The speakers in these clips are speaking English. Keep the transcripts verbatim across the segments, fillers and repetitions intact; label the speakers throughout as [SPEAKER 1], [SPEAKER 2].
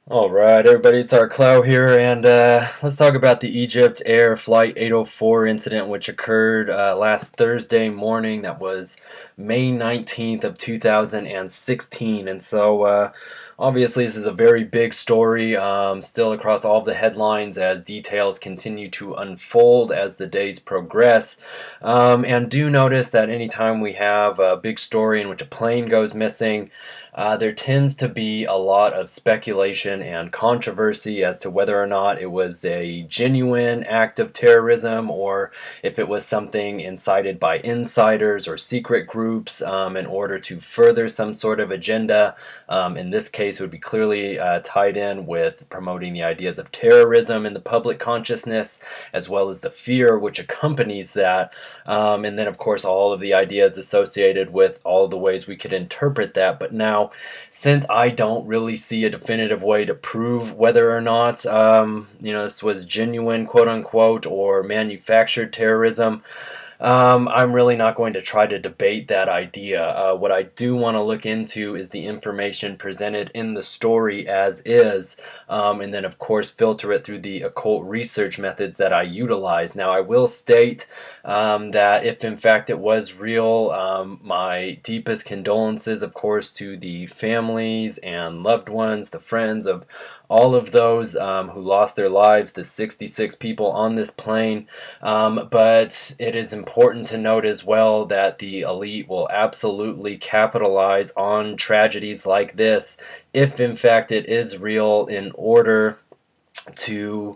[SPEAKER 1] All right, everybody, it's our Clow here, and uh, let's talk about the Egypt Air Flight eight oh four incident, which occurred uh, last Thursday morning. That was May nineteenth of two thousand sixteen, and so uh, obviously this is a very big story, um, still across all of the headlines as details continue to unfold as the days progress. Um, and do notice that anytime we have a big story in which a plane goes missing, uh, there tends to be a lot of speculation and controversy as to whether or not it was a genuine act of terrorism or if it was something incited by insiders or secret groups um, in order to further some sort of agenda. Um, in this case, it would be clearly uh, tied in with promoting the ideas of terrorism in the public consciousness, as well as the fear which accompanies that. Um, and then, of course, all of the ideas associated with all the ways we could interpret that. But now, since I don't really see a definitive way to prove whether or not, um, you know, this was genuine, quote unquote, or manufactured terrorism, um, I'm really not going to try to debate that idea. Uh, what I do want to look into is the information presented in the story as is, um, and then, of course, filter it through the occult research methods that I utilize. Now, I will state um, that if, in fact, it was real, um, my deepest condolences, of course, to the families and loved ones, the friends of all of those um, who lost their lives, the sixty-six people on this plane. Um, but it is important to note as well that the elite will absolutely capitalize on tragedies like this if, in fact, it is real, in order to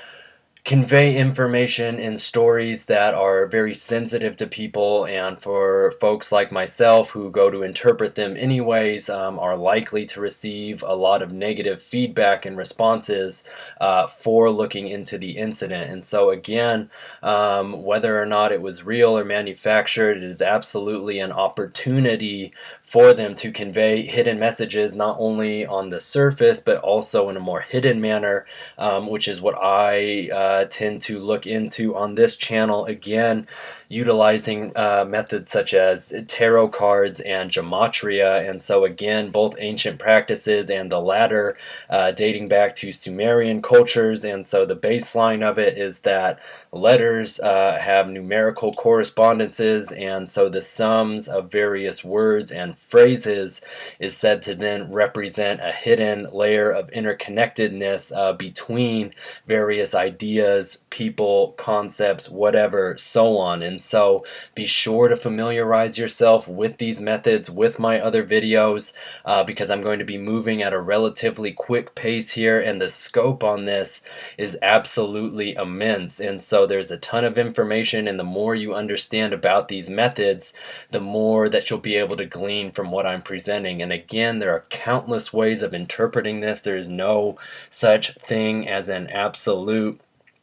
[SPEAKER 1] convey information in stories that are very sensitive to people, and for folks like myself who go to interpret them anyways, um, are likely to receive a lot of negative feedback and responses uh, for looking into the incident. And so again, um, whether or not it was real or manufactured, it is absolutely an opportunity for them to convey hidden messages, not only on the surface but also in a more hidden manner, um, which is what I uh, Uh, tend to look into on this channel, again utilizing uh, methods such as tarot cards and gematria. And so again, both ancient practices, and the latter uh, dating back to Sumerian cultures. And so the baseline of it is that letters uh, have numerical correspondences, and so the sums of various words and phrases is said to then represent a hidden layer of interconnectedness uh, between various ideas, people, concepts, whatever, so on. And so be sure to familiarize yourself with these methods, with my other videos, uh, because I'm going to be moving at a relatively quick pace here, and the scope on this is absolutely immense. And so there's a ton of information, and the more you understand about these methods, the more that you'll be able to glean from what I'm presenting. And again, there are countless ways of interpreting this. There is no such thing as an absolute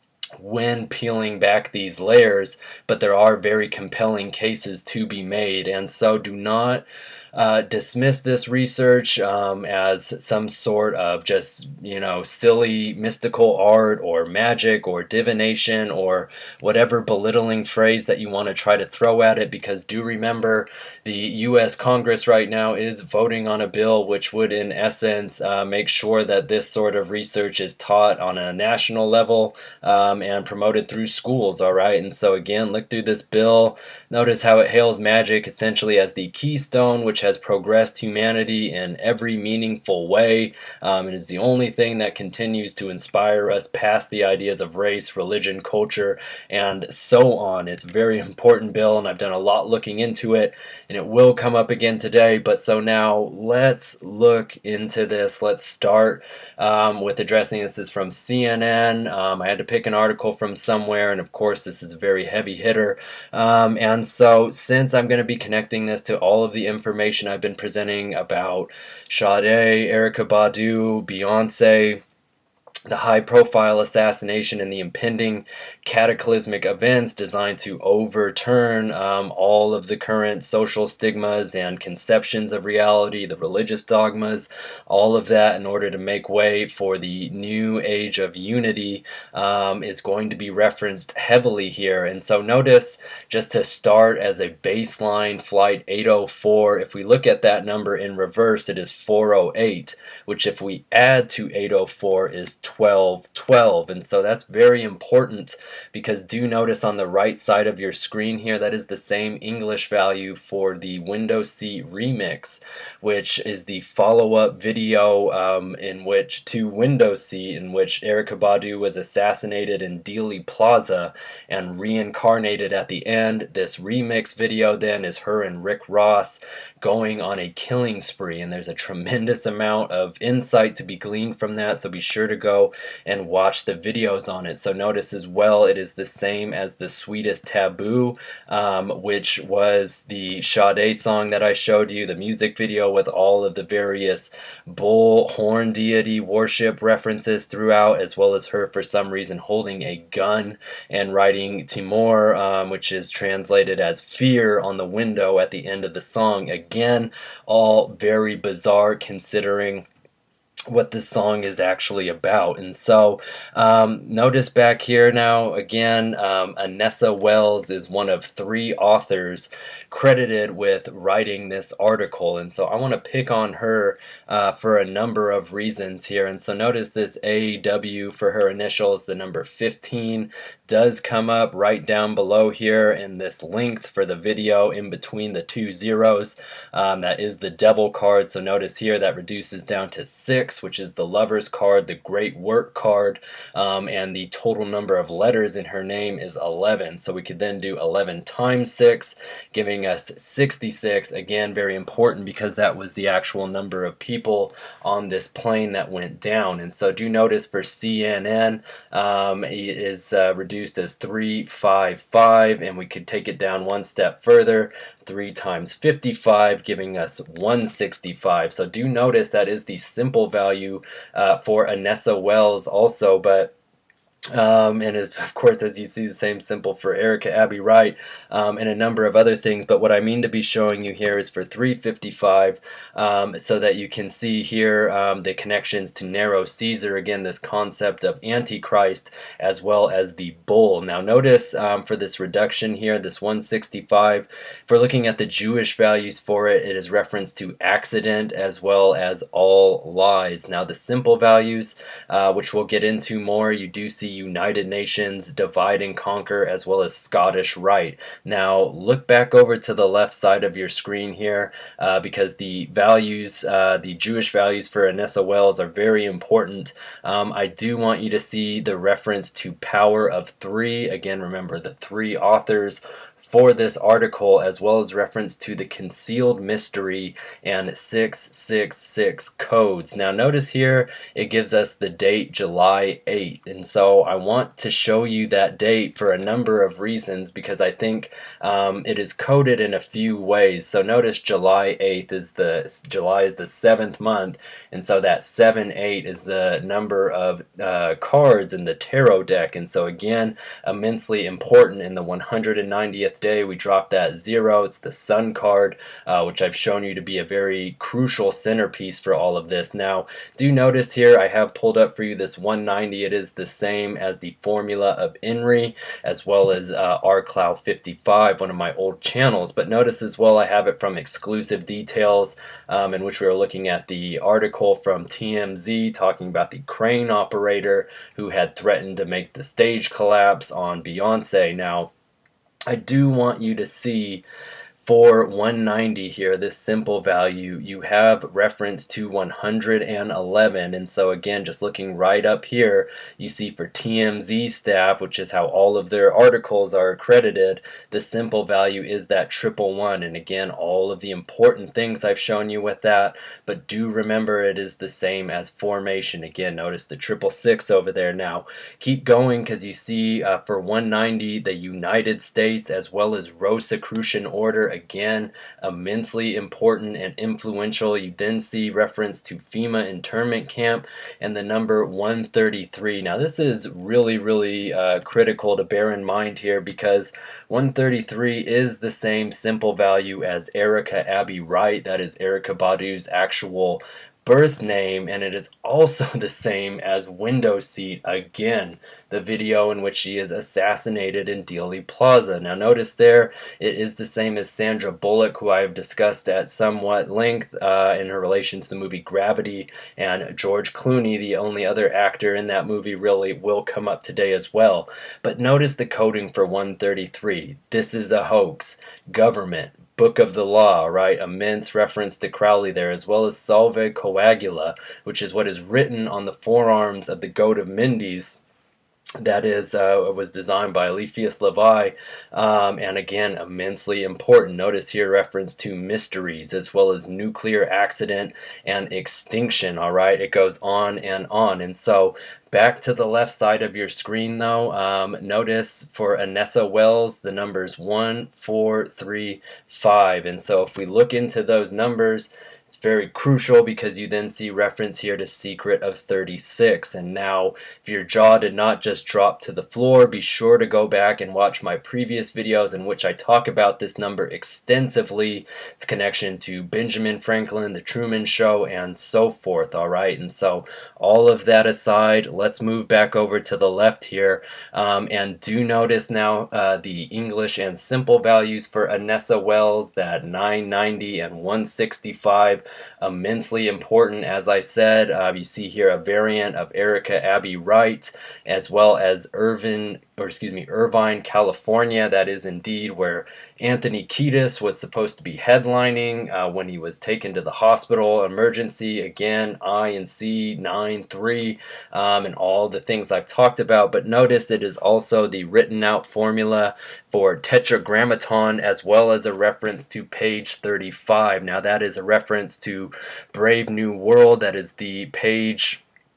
[SPEAKER 1] when peeling back these layers, but there are very compelling cases to be made. And so do not uh, dismiss this research um, as some sort of just, you know, silly mystical art or magic or divination or whatever belittling phrase that you want to try to throw at it, because do remember the U S Congress right now is voting on a bill which would in essence uh, make sure that this sort of research is taught on a national level um, and promoted through schools. All right, and so again, look through this bill, notice how it hails magic essentially as the keystone which has progressed humanity in every meaningful way. Um, it is the only thing that continues to inspire us past the ideas of race, religion, culture, and so on. It's a very important bill, and I've done a lot looking into it, and it will come up again today. But so now let's look into this. Let's start um, with addressing this. This is from C N N. Um, I had to pick an article from somewhere, and of course this is a very heavy hitter. Um, and so since I'm going to be connecting this to all of the information I've been presenting about Sade, Erykah Badu, Beyonce, the high-profile assassination and the impending cataclysmic events designed to overturn um, all of the current social stigmas and conceptions of reality, the religious dogmas, all of that in order to make way for the new age of unity um, is going to be referenced heavily here. And so notice, just to start as a baseline, flight eight oh four, if we look at that number in reverse, it is four oh eight, which if we add to eight oh four is twelve twelve. And so that's very important, because do notice on the right side of your screen here, that is the same English value for the Windows Seat remix, which is the follow-up video um, in which to Windows Seat, in which Erykah Badu was assassinated in Dealey Plaza and reincarnated at the end. This remix video then is her and Rick Ross going on a killing spree, and there's a tremendous amount of insight to be gleaned from that, so be sure to go and watch the videos on it. So notice as well, it is the same as the Sweetest Taboo, um, which was the Sade song that I showed you, the music video with all of the various bull horn deity worship references throughout, as well as her for some reason holding a gun and writing Timur, um, which is translated as fear, on the window at the end of the song. Again, all very bizarre considering what this song is actually about. And so um, notice back here now again, um, Anessa Wells is one of three authors credited with writing this article, and so I want to pick on her uh, for a number of reasons here. And so notice this A W for her initials, the number fifteen does come up right down below here, and this length for the video in between the two zeros, um, that is the devil card. So notice here that reduces down to six, which is the lover's card, the great work card, um, and the total number of letters in her name is eleven. So we could then do eleven times six, giving us sixty-six. Again, very important, because that was the actual number of people on this plane that went down. And so do notice for C N N, um, it is uh, reduced as three five five, and we could take it down one step further, three times fifty-five, giving us one hundred sixty-five. So do notice that is the simple value uh, for Anessa Wells also, but Um, and it's, of course, as you see, the same simple for Erykah Abby Wright, um, and a number of other things. But what I mean to be showing you here is for three fifty-five, um, so that you can see here um, the connections to Nero Caesar, again, this concept of Antichrist, as well as the bull. Now notice um, for this reduction here, this one hundred sixty-five, if we're looking at the Jewish values for it, it is referenced to accident as well as all lies. Now the simple values, uh, which we'll get into more, you do see United Nations, divide and conquer, as well as Scottish Rite. Now look back over to the left side of your screen here, uh, because the values, uh, the Jewish values for Anessa Wells are very important. Um, I do want you to see the reference to power of three. Again, remember the three authors for this article, as well as reference to the concealed mystery and six six six codes. Now notice here it gives us the date July eighth, and so I want to show you that date for a number of reasons, because I think um, it is coded in a few ways. So notice July eighth is the July is the seventh month, and so that seven eight is the number of uh, cards in the tarot deck. And so again, immensely important. In the one hundred ninetieth day, we drop that zero. It's the Sun card, uh, which I've shown you to be a very crucial centerpiece for all of this. Now do notice here I have pulled up for you this one ninety. It is the same as the formula of INRI, as well as uh, R Cloud fifty-five, one of my old channels. But notice as well I have it from Exclusive Details, um, in which we were looking at the article from T M Z talking about the crane operator who had threatened to make the stage collapse on Beyonce. Now I do want you to see for one ninety here, this simple value, you have reference to one hundred eleven. And so again, just looking right up here, you see for T M Z staff, which is how all of their articles are accredited, the simple value is that triple one. And again, all of the important things I've shown you with that, but do remember it is the same as formation. Again, notice the triple six over there. Now keep going, because you see uh, for one ninety, the United States, as well as Rosicrucian Order. again, immensely important and influential. You then see reference to FEMA internment camp and the number one thirty-three. Now this is really, really uh, critical to bear in mind here, because one thirty-three is the same simple value as Erykah Abby Wright. That is Erykah Badu's actual birth name, and it is also the same as Window Seat, again, the video in which she is assassinated in Dealey Plaza. Now notice there, it is the same as Sandra Bullock, who I have discussed at somewhat length uh, in her relation to the movie Gravity, and George Clooney, the only other actor in that movie, really will come up today as well. But notice the coding for one thirty-three. This is a hoax. Government. Book of the Law, right? Immense reference to Crowley there, as well as Salve Coagula, which is what is written on the forearms of the Goat of Mendes. That is, uh, was designed by Eliphas Levi, um, and again, immensely important. Notice here reference to mysteries, as well as nuclear accident and extinction, all right? It goes on and on. And so, back to the left side of your screen, though, um, notice for Anessa Wells, the numbers one, four, three, five. And so if we look into those numbers, it's very crucial, because you then see reference here to Secret of thirty-six. And now, if your jaw did not just drop to the floor, be sure to go back and watch my previous videos in which I talk about this number extensively, its connection to Benjamin Franklin, The Truman Show, and so forth, all right? And so, all of that aside, let's move back over to the left here, um, and do notice now uh, the English and simple values for Anessa Wells, that nine ninety and one sixty-five. Immensely important, as I said. Uh, you see here a variant of Erykah Abby Wright, as well as Irvin, or excuse me, Irvine, California. That is indeed where Anthony Kiedis was supposed to be headlining uh, when he was taken to the hospital emergency. Again, I and C nine three, um, and all the things I've talked about. But notice it is also the written out formula for Tetragrammaton, as well as a reference to page thirty-five. Now that is a reference to Brave New World. That is the page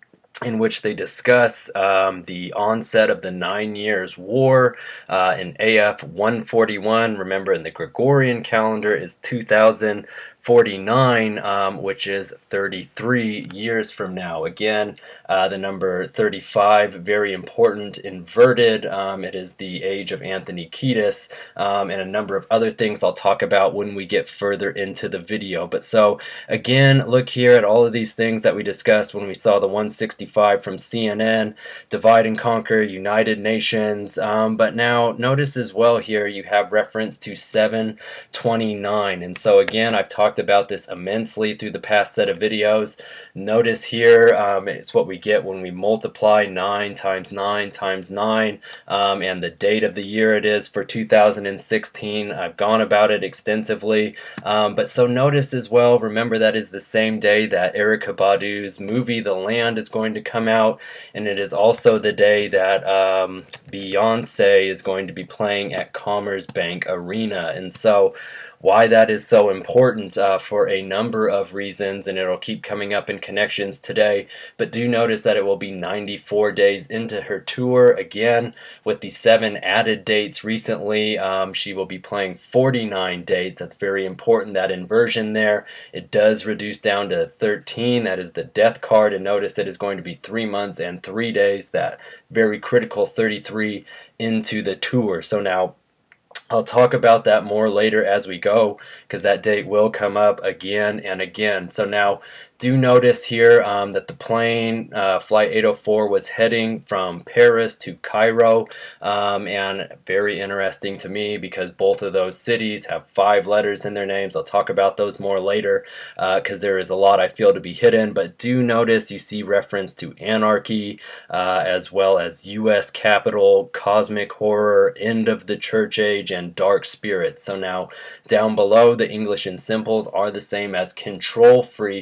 [SPEAKER 1] in which they discuss um, the onset of the Nine Years' War uh, in A F one forty-one. Remember, in the Gregorian calendar is two thousand forty-nine, um, which is thirty-three years from now. Again, uh, the number thirty-five, very important, inverted. Um, it is the age of Anthony Kiedis, um, and a number of other things I'll talk about when we get further into the video. But so, again, look here at all of these things that we discussed when we saw the one sixty-five from C N N, Divide and Conquer, United Nations. Um, but now, notice as well here, you have reference to seven twenty-nine. And so, again, I've talked about this immensely through the past set of videos. Notice here, um, it's what we get when we multiply nine times nine times nine, um, and the date of the year it is for two thousand sixteen. I've gone about it extensively, um, but so notice as well, remember that is the same day that Erykah Badu's movie The Land is going to come out, and it is also the day that um, Beyonce is going to be playing at Commerce Bank Arena. And so why that is so important uh, for a number of reasons, and it'll keep coming up in connections today. But do notice that it will be ninety-four days into her tour. Again, with the seven added dates recently, um, she will be playing forty-nine dates. That's very important, that inversion there. It does reduce down to thirteen. That is the death card, and notice it is going to be three months and three days, that very critical thirty-three into the tour. So now, I'll talk about that more later as we go, because that date will come up again and again. So now, do notice here um, that the plane, uh, Flight eight oh four, was heading from Paris to Cairo, um, and very interesting to me because both of those cities have five letters in their names. I'll talk about those more later because uh, there is a lot I feel to be hidden, but do notice you see reference to anarchy, uh, as well as U S Capitol, cosmic horror, end of the church age, and dark spirits. So now, down below, the English and simples are the same as Control Freak, and that is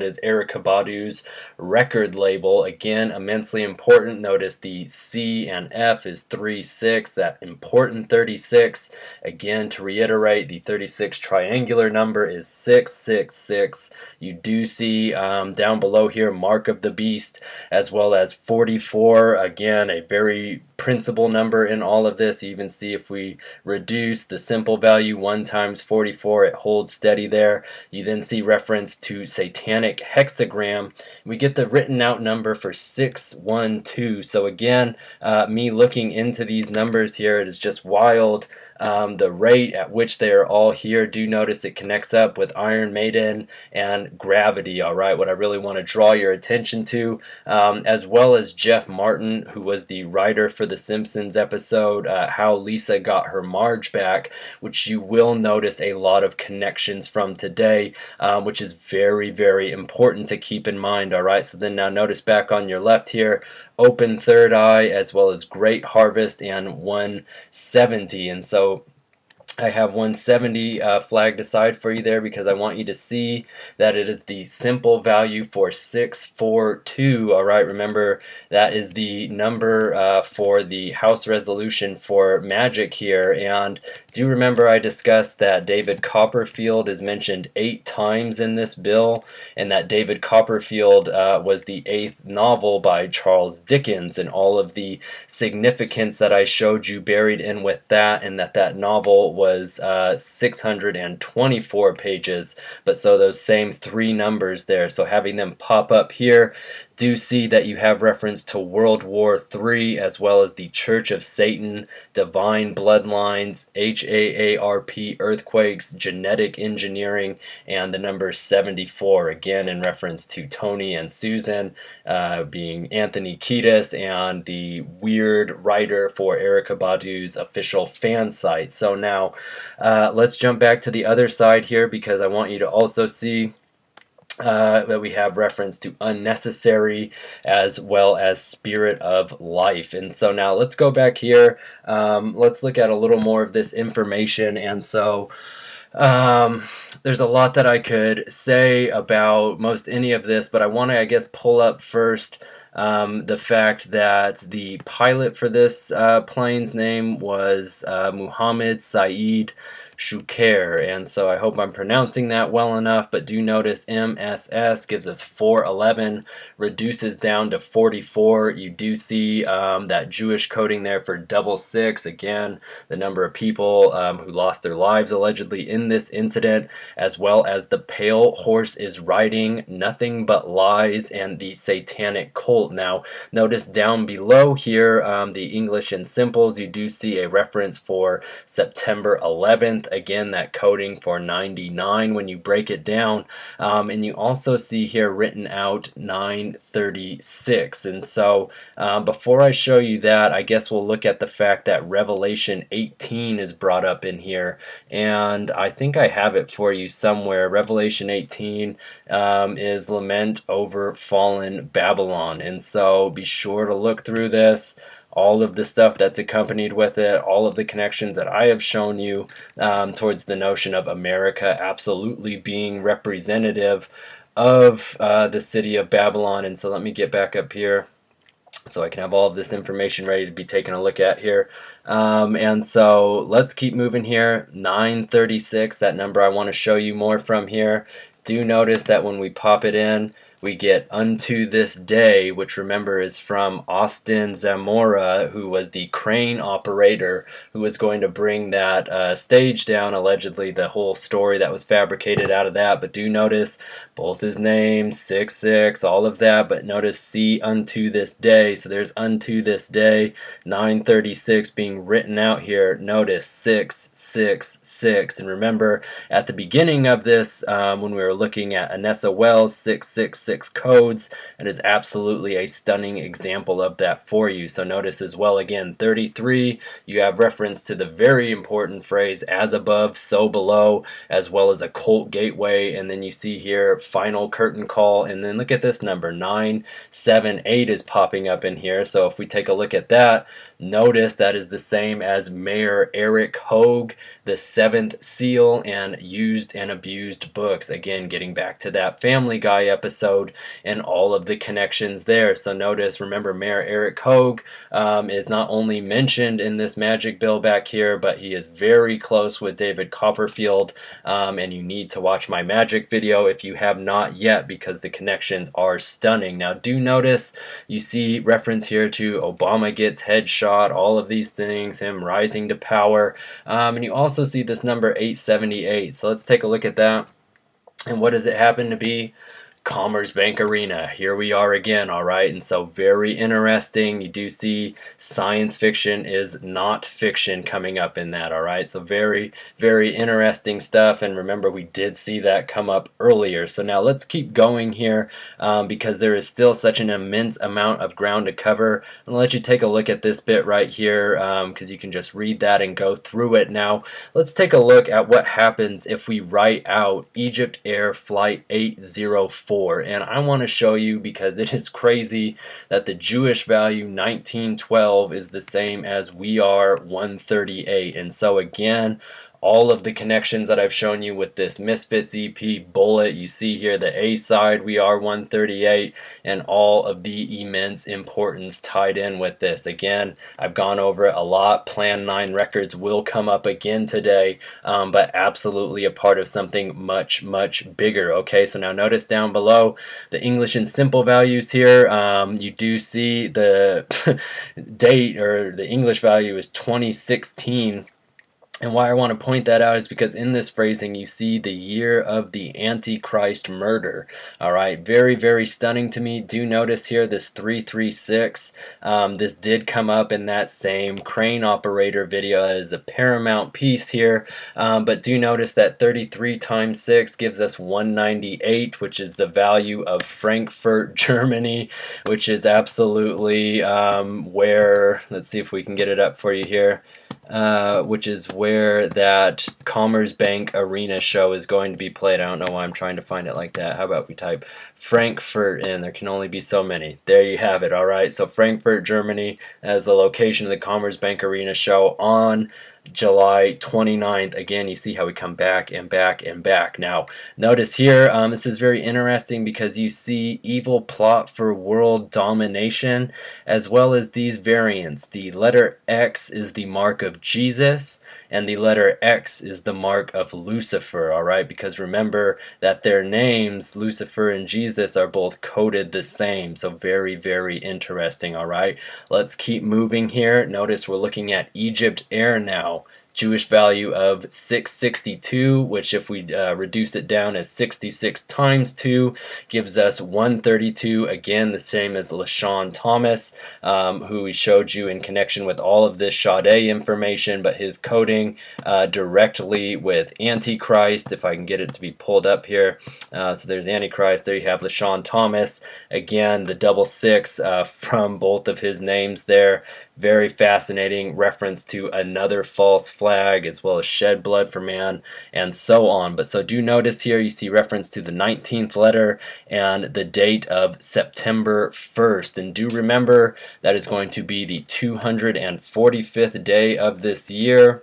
[SPEAKER 1] is Erykah Badu's record label. Again, immensely important. Notice the C and F is three six, that important thirty-six. Again, to reiterate, the thirty-six triangular number is six six six. You do see um, down below here Mark of the Beast, as well as forty-four. Again, a very principal number in all of this. You even see if we reduce the simple value one times forty-four, it holds steady there. You then see reference to satanic hexagram. We get the written out number for six one two. So again, uh, me looking into these numbers here, it is just wild. Um, the rate at which they are all here. Do notice it connects up with Iron Maiden and Gravity, alright, what I really want to draw your attention to, um, as well as Jeff Martin, who was the writer for the Simpsons episode, uh, How Lisa Got Her Marge Back, which you will notice a lot of connections from today, um, which is very, very important to keep in mind, alright. So then now notice back on your left here, Open Third Eye, as well as Great Harvest and one seventy. And so I have one seventy uh, flagged aside for you there because I want you to see that it is the simple value for six four two. Alright, remember that is the number uh, for the house resolution for Magic here. And do remember I discussed that David Copperfield is mentioned eight times in this bill, and that David Copperfield uh, was the eighth novel by Charles Dickens, and all of the significance that I showed you buried in with that, and that that novel was was uh, six hundred twenty-four pages, but so those same three numbers there, so having them pop up here, do see that you have reference to World War Three, as well as the Church of Satan, Divine Bloodlines, H A A R P, Earthquakes, Genetic Engineering, and the number seventy-four, again in reference to Tony and Susan, uh, being Anthony Kiedis and the weird writer for Erykah Badu's official fan site. So now uh, let's jump back to the other side here, because I want you to also see Uh, that we have reference to Unnecessary as well as Spirit of Life. And so now let's go back here. Um, let's look at a little more of this information. And so um, there's a lot that I could say about most any of this, but I want to, I guess, pull up first um, the fact that the pilot for this uh, plane's name was uh, Muhammad Saeed Shukair, and so I hope I'm pronouncing that well enough, but do notice M S S gives us four eleven, reduces down to forty-four. You do see um, that Jewish coding there for double six, again, the number of people um, who lost their lives allegedly in this incident, as well as the pale horse is riding, nothing but lies, and the satanic cult. Now, notice down below here, um, the English and simples, you do see a reference for September eleventh. Again, that coding for ninety-nine when you break it down, um, and you also see here written out nine thirty-six. And so uh, before I show you that, I guess we'll look at the fact that Revelation eighteen is brought up in here, and I think I have it for you somewhere. Revelation eighteen um, is Lament over Fallen Babylon, and so be sure to look through this, all of the stuff that's accompanied with it, all of the connections that I have shown you um, towards the notion of America absolutely being representative of uh, the city of Babylon. And so let me get back up here so I can have all of this information ready to be taken a look at here. Um, and so let's keep moving here. nine thirty-six, that number I want to show you more from here. Do notice that when we pop it in, we get Unto This Day, which remember is from Austin Zamora, who was the crane operator who was going to bring that uh, stage down, allegedly the whole story that was fabricated out of that. But do notice both his names, six six, all of that, but notice See Unto This Day. So there's Unto This Day, nine thirty-six being written out here. Notice six six six. And remember at the beginning of this, um, when we were looking at Anessa Wells, six six six, six codes. It is absolutely a stunning example of that for you. So notice as well, again, thirty-three, you have reference to the very important phrase, as above, so below, as well as occult gateway. And then you see here, final curtain call. And then look at this number, nine seven eight is popping up in here. So if we take a look at that, notice that is the same as Mayor Eric Hogue, the seventh seal, and used and abused books. Again, getting back to that Family Guy episode and all of the connections there. So notice, remember, Mayor Eric Hogue um, is not only mentioned in this magic bill back here, but he is very close with David Copperfield. Um, and you need to watch my magic video if you have not yet, because the connections are stunning. Now do notice you see reference here to Obama gets headshot, all of these things, him rising to power. Um, and you also see this number eight seventy-eight. So let's take a look at that. And what does it happen to be? Commerce Bank Arena. Here we are again, all right? And so very interesting. You do see science fiction is not fiction coming up in that, all right? So very, very interesting stuff. And remember, we did see that come up earlier. So now let's keep going here um, because there is still such an immense amount of ground to cover. I'm going to let you take a look at this bit right here because um, you can just read that and go through it. Now, let's take a look at what happens if we write out Egypt Air Flight eight oh four. And I want to show you, because it is crazy that the Jewish value nineteen twelve is the same as we are one thirty-eight. And so again, all of the connections that I've shown you with this Misfits E P bullet, you see here the A side, we are one thirty-eight, and all of the immense importance tied in with this. Again, I've gone over it a lot. Plan nine records will come up again today, um, but absolutely a part of something much, much bigger. Okay, so now notice down below the English and simple values here. Um, you do see the date, or the English value is twenty sixteen. And why I want to point that out is because in this phrasing you see the year of the Antichrist murder. All right, very, very stunning to me. Do notice here this three three six. Um, this did come up in that same crane operator video. That is a paramount piece here. Um, but do notice that thirty-three times six gives us one ninety-eight, which is the value of Frankfurt, Germany, which is absolutely um, where, let's see if we can get it up for you here. Uh, which is where that Commerce Bank Arena show is going to be played. I don't know why I'm trying to find it like that. How about we type Frankfurt in? There can only be so many. There you have it, all right? So Frankfurt, Germany, as the location of the Commerce Bank Arena show on July twenty-ninth. Again, you see how we come back and back and back. Now, notice here, um, this is very interesting because you see evil plot for world domination, as well as these variants. The letter X is the mark of Jesus, and the letter X is the mark of Lucifer, all right? Because remember that their names, Lucifer and Jesus, are both coded the same. So very, very interesting, all right? Let's keep moving here. Notice we're looking at Egypt Air now. Jewish value of six sixty-two, which if we uh, reduce it down as sixty-six times two gives us one thirty-two. Again, the same as LaShawn Thomas, um, who we showed you in connection with all of this Sade information, but his coding uh, directly with Antichrist, if I can get it to be pulled up here. Uh, so there's Antichrist, there you have LaShawn Thomas. Again, the double six uh, from both of his names there. Very fascinating reference to another false flag, as well as shed blood for man, and so on. But so do notice here you see reference to the nineteenth letter and the date of September first. And do remember that is going to be the two hundred forty-fifth day of this year.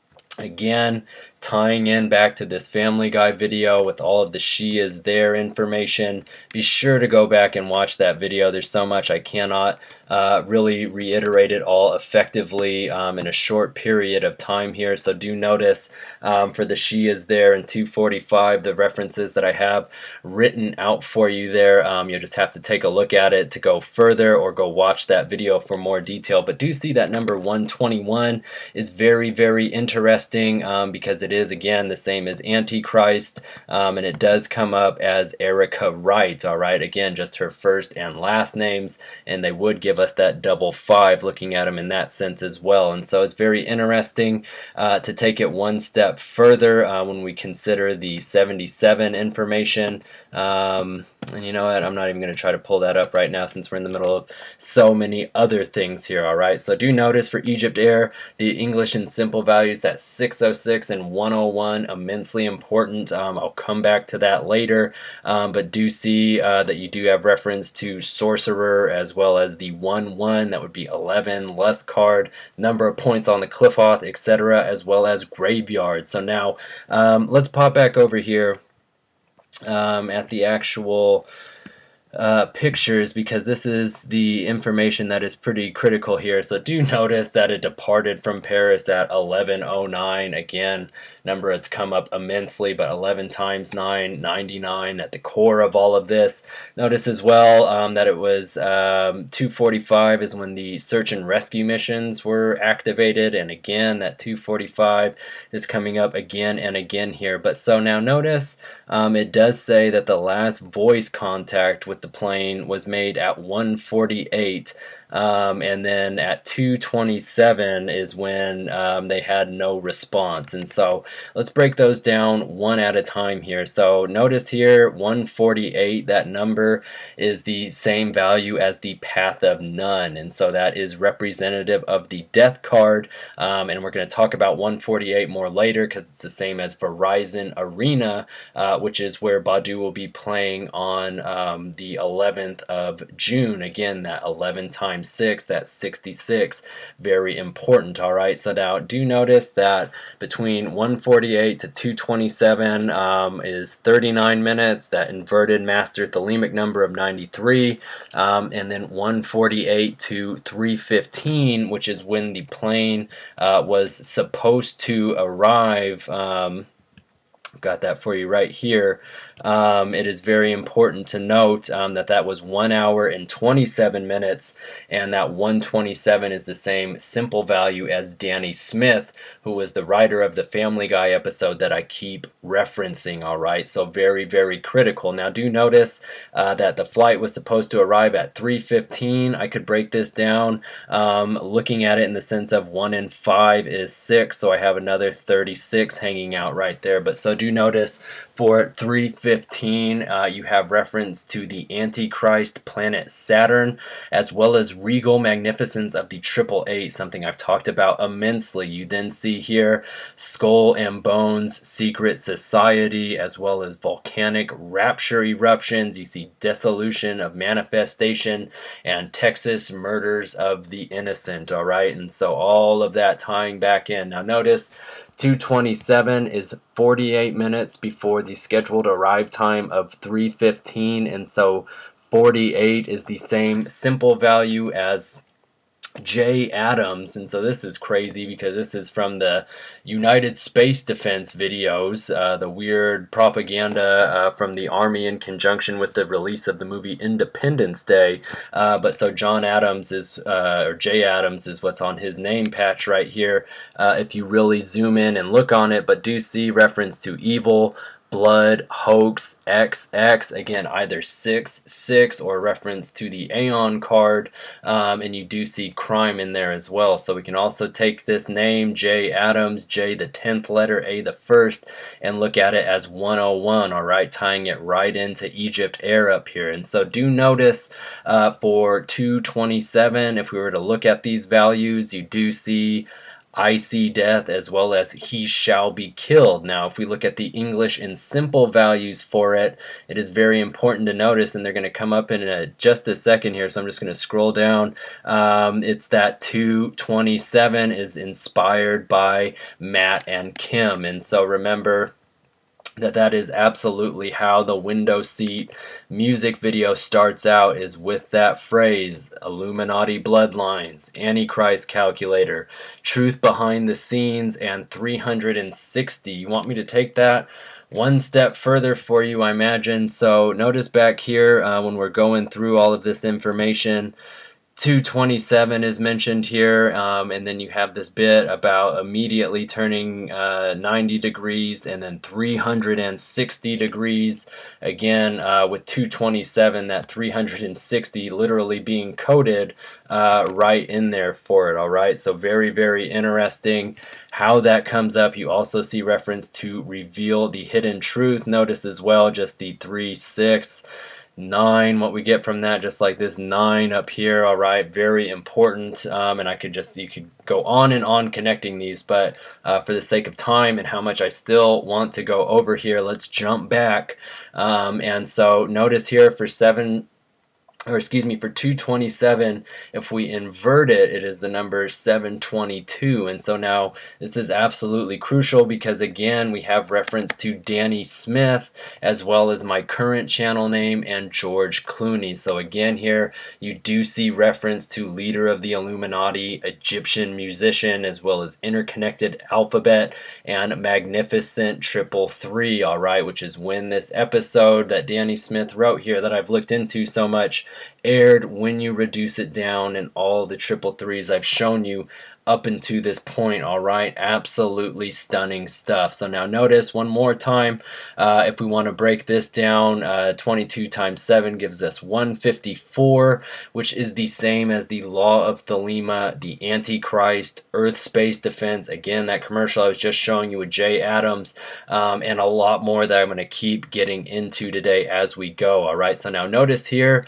[SPEAKER 1] Again, tying in back to this Family Guy video with all of the She Is There information. Be sure to go back and watch that video. There's so much I cannot uh, really reiterate it all effectively um, in a short period of time here. So do notice um, for the She Is There in two forty-five, the references that I have written out for you there. Um, you'll just have to take a look at it to go further, or go watch that video for more detail. But do see that number one twenty-one is very, very interesting um, because it is again the same as Antichrist, um, and it does come up as Erica Wright. All right, again, just her first and last names, and they would give us that double five looking at them in that sense as well. And so it's very interesting uh, to take it one step further uh, when we consider the seventy-seven information. Um, and you know what, I'm not even going to try to pull that up right now since we're in the middle of so many other things here. All right, so do notice for Egypt Air, the English and simple values, that six oh six and one oh one, immensely important. Um, I'll come back to that later, um, but do see uh, that you do have reference to Sorcerer as well as the one one, that would be eleven, Lust card, number of points on the Qliphoth, et cetera, as well as Graveyard. So now um, let's pop back over here um, at the actual Uh, pictures, because this is the information that is pretty critical here. So do notice that it departed from Paris at eleven oh nine. Again, number it's come up immensely, but eleven times nine, ninety-nine at the core of all of this. Notice as well um, that it was um, two forty-five is when the search and rescue missions were activated, and again that two forty-five is coming up again and again here. But so now notice um, it does say that the last voice contact with the plane was made at one forty-eight, um, and then at two twenty-seven is when um, they had no response. And so let's break those down one at a time here. So notice here one forty-eight, that number is the same value as the Path of None, and so that is representative of the death card, um, and we're going to talk about one forty-eight more later because it's the same as Verizon Arena, uh, which is where Badu will be playing on um, the eleventh of June. Again, that eleven times six, that's sixty-six, very important. All right, so now do notice that between one forty-eight to two twenty-seven um, is thirty-nine minutes, that inverted master thelemic number of ninety-three, um, and then one forty-eight to three fifteen, which is when the plane uh, was supposed to arrive. um, Got that for you right here. Um, it is very important to note um, that that was one hour and twenty-seven minutes, and that one twenty-seven is the same simple value as Danny Smith, who was the writer of the Family Guy episode that I keep referencing. All right, so very, very critical. Now do notice uh, that the flight was supposed to arrive at three fifteen. I could break this down um, looking at it in the sense of one and five is six, so I have another thirty-six hanging out right there. But so do notice for three fifteen, uh, you have reference to the Antichrist planet Saturn, as well as regal magnificence of the triple eight, something I've talked about immensely. You then see here Skull and Bones Secret Society, as well as volcanic rapture eruptions. You see dissolution of manifestation and Texas murders of the innocent. All right, and so all of that tying back in. Now notice two twenty-seven is forty-eight minutes before the scheduled arrive time of three fifteen, and so forty-eight is the same simple value as Jay Adams. And so this is crazy because this is from the United Space Defense videos, uh, the weird propaganda uh, from the Army in conjunction with the release of the movie Independence Day. Uh, but so John Adams is, uh, or Jay Adams is what's on his name patch right here, uh, if you really zoom in and look on it, but do see reference to evil, blood, hoax, X X, again either six six or reference to the Aeon card, um, and you do see crime in there as well. So we can also take this name J Adams, J the tenth letter, A the first, and look at it as one oh one, alright, tying it right into Egypt Air up here. And so do notice uh, for two twenty-seven, if we were to look at these values, you do see I see death as well as he shall be killed. Now if we look at the English and simple values for it, it is very important to notice, and they're going to come up in a, just a second here, so I'm just going to scroll down. Um, it's that two twenty-seven is inspired by Matt and Kim, and so remember that that is absolutely how the window seat music video starts out, is with that phrase, Illuminati bloodlines, Antichrist calculator, truth behind the scenes, and three hundred sixty. You want me to take that one step further for you, I imagine. So notice back here uh, when we're going through all of this information, two twenty-seven is mentioned here, um, and then you have this bit about immediately turning uh, ninety degrees and then three hundred sixty degrees. Again, uh, with two twenty-seven, that three hundred sixty literally being coded uh, right in there for it. All right, so very, very interesting how that comes up. You also see reference to reveal the hidden truth. Notice as well just the three six. Nine, what we get from that, just like this nine up here. All right, very important, um, and I could just, you could go on and on connecting these, but uh, for the sake of time and how much I still want to go over here, let's jump back. Um, and so notice here for seven, or excuse me, for two twenty-seven, if we invert it, it is the number seven twenty-two. And so now this is absolutely crucial because, again, we have reference to Danny Smith as well as my current channel name and George Clooney. So again, here you do see reference to leader of the Illuminati, Egyptian musician, as well as interconnected alphabet and magnificent triple three, all right, which is when this episode that Danny Smith wrote here that I've looked into so much aired, when you reduce it down, and all the triple threes I've shown you up into this point. All right, absolutely stunning stuff. So now notice one more time, uh, if we want to break this down, uh, twenty-two times seven gives us one hundred fifty-four, which is the same as the law of Thelema, the Antichrist, Earth space defense. Again, that commercial I was just showing you with Jay Adams, um, and a lot more that I'm going to keep getting into today as we go. All right, so now notice here,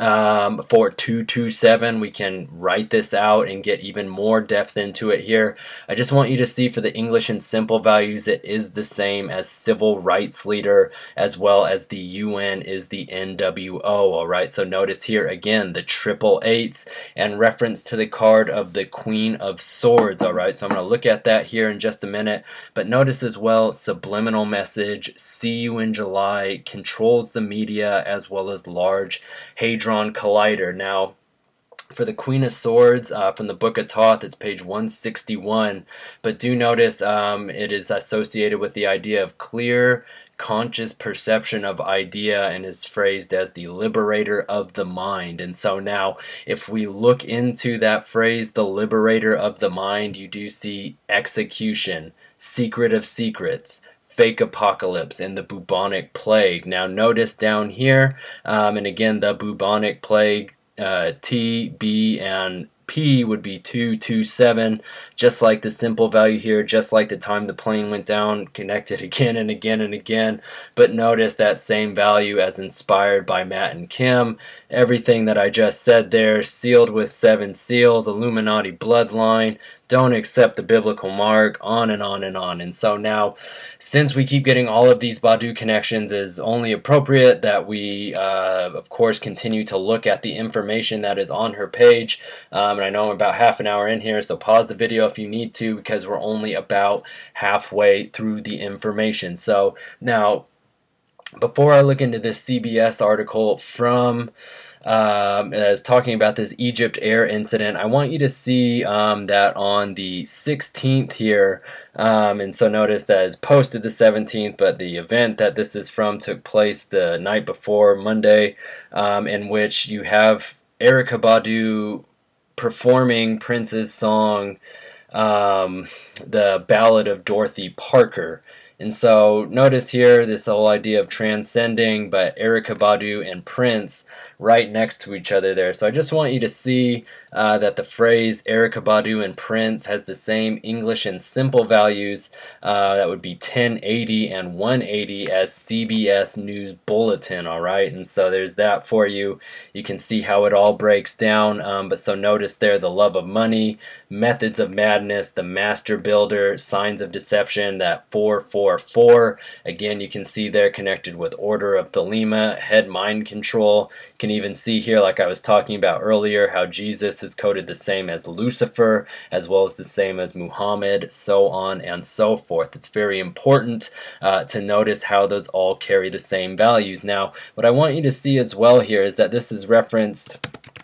[SPEAKER 1] um, for two twenty-seven, we can write this out and get even more depth into it here. I just want you to see for the English and simple values, it is the same as civil rights leader, as well as the U N is the N W O. All right, so notice here again the triple eights and reference to the card of the Queen of Swords. All right, so I'm going to look at that here in just a minute, but notice as well subliminal message, see you in July, controls the media, as well as large hadron collider. Now for the Queen of Swords, uh, from the Book of Thoth, it's page one sixty-one, but do notice um, it is associated with the idea of clear conscious perception of idea and is phrased as the liberator of the mind. And so now if we look into that phrase, the liberator of the mind, you do see execution, secret of secrets, fake apocalypse, and the bubonic plague. Now notice down here, um, and again the bubonic plague, Uh, T, B, and P would be two twenty-seven, just like the simple value here, just like the time the plane went down, connected again and again and again. But notice that same value as inspired by Matt and Kim. Everything that I just said there, sealed with seven seals, Illuminati bloodline, don't accept the biblical mark, on and on and on. And so now, since we keep getting all of these Badu connections, it is only appropriate that we, uh, of course, continue to look at the information that is on her page. Um, and I know I'm about half an hour in here, so pause the video if you need to, because we're only about halfway through the information. So now, before I look into this C B S article from Um, as talking about this Egypt Air incident, I want you to see um, that on the sixteenth here, um, and so notice that it's posted the seventeenth, but the event that this is from took place the night before, Monday, um, in which you have Erykah Badu performing Prince's song, um, the Ballad of Dorothy Parker. And so notice here this whole idea of transcending, but Erykah Badu and Prince right next to each other there. So I just want you to see uh, that the phrase Erykah Badu and Prince has the same English and simple values. Uh, that would be ten eighty and one eighty as C B S News Bulletin, all right? And so there's that for you. You can see how it all breaks down. Um, but so notice there the love of money, methods of madness, the master builder, signs of deception, that four four four. Again, you can see there connected with order of Thelema, head mind control. You can even see here, like I was talking about earlier, how Jesus is coded the same as Lucifer, as well as the same as Muhammad, so on and so forth. It's very important uh, to notice how those all carry the same values. Now, what I want you to see as well here is that this is referenced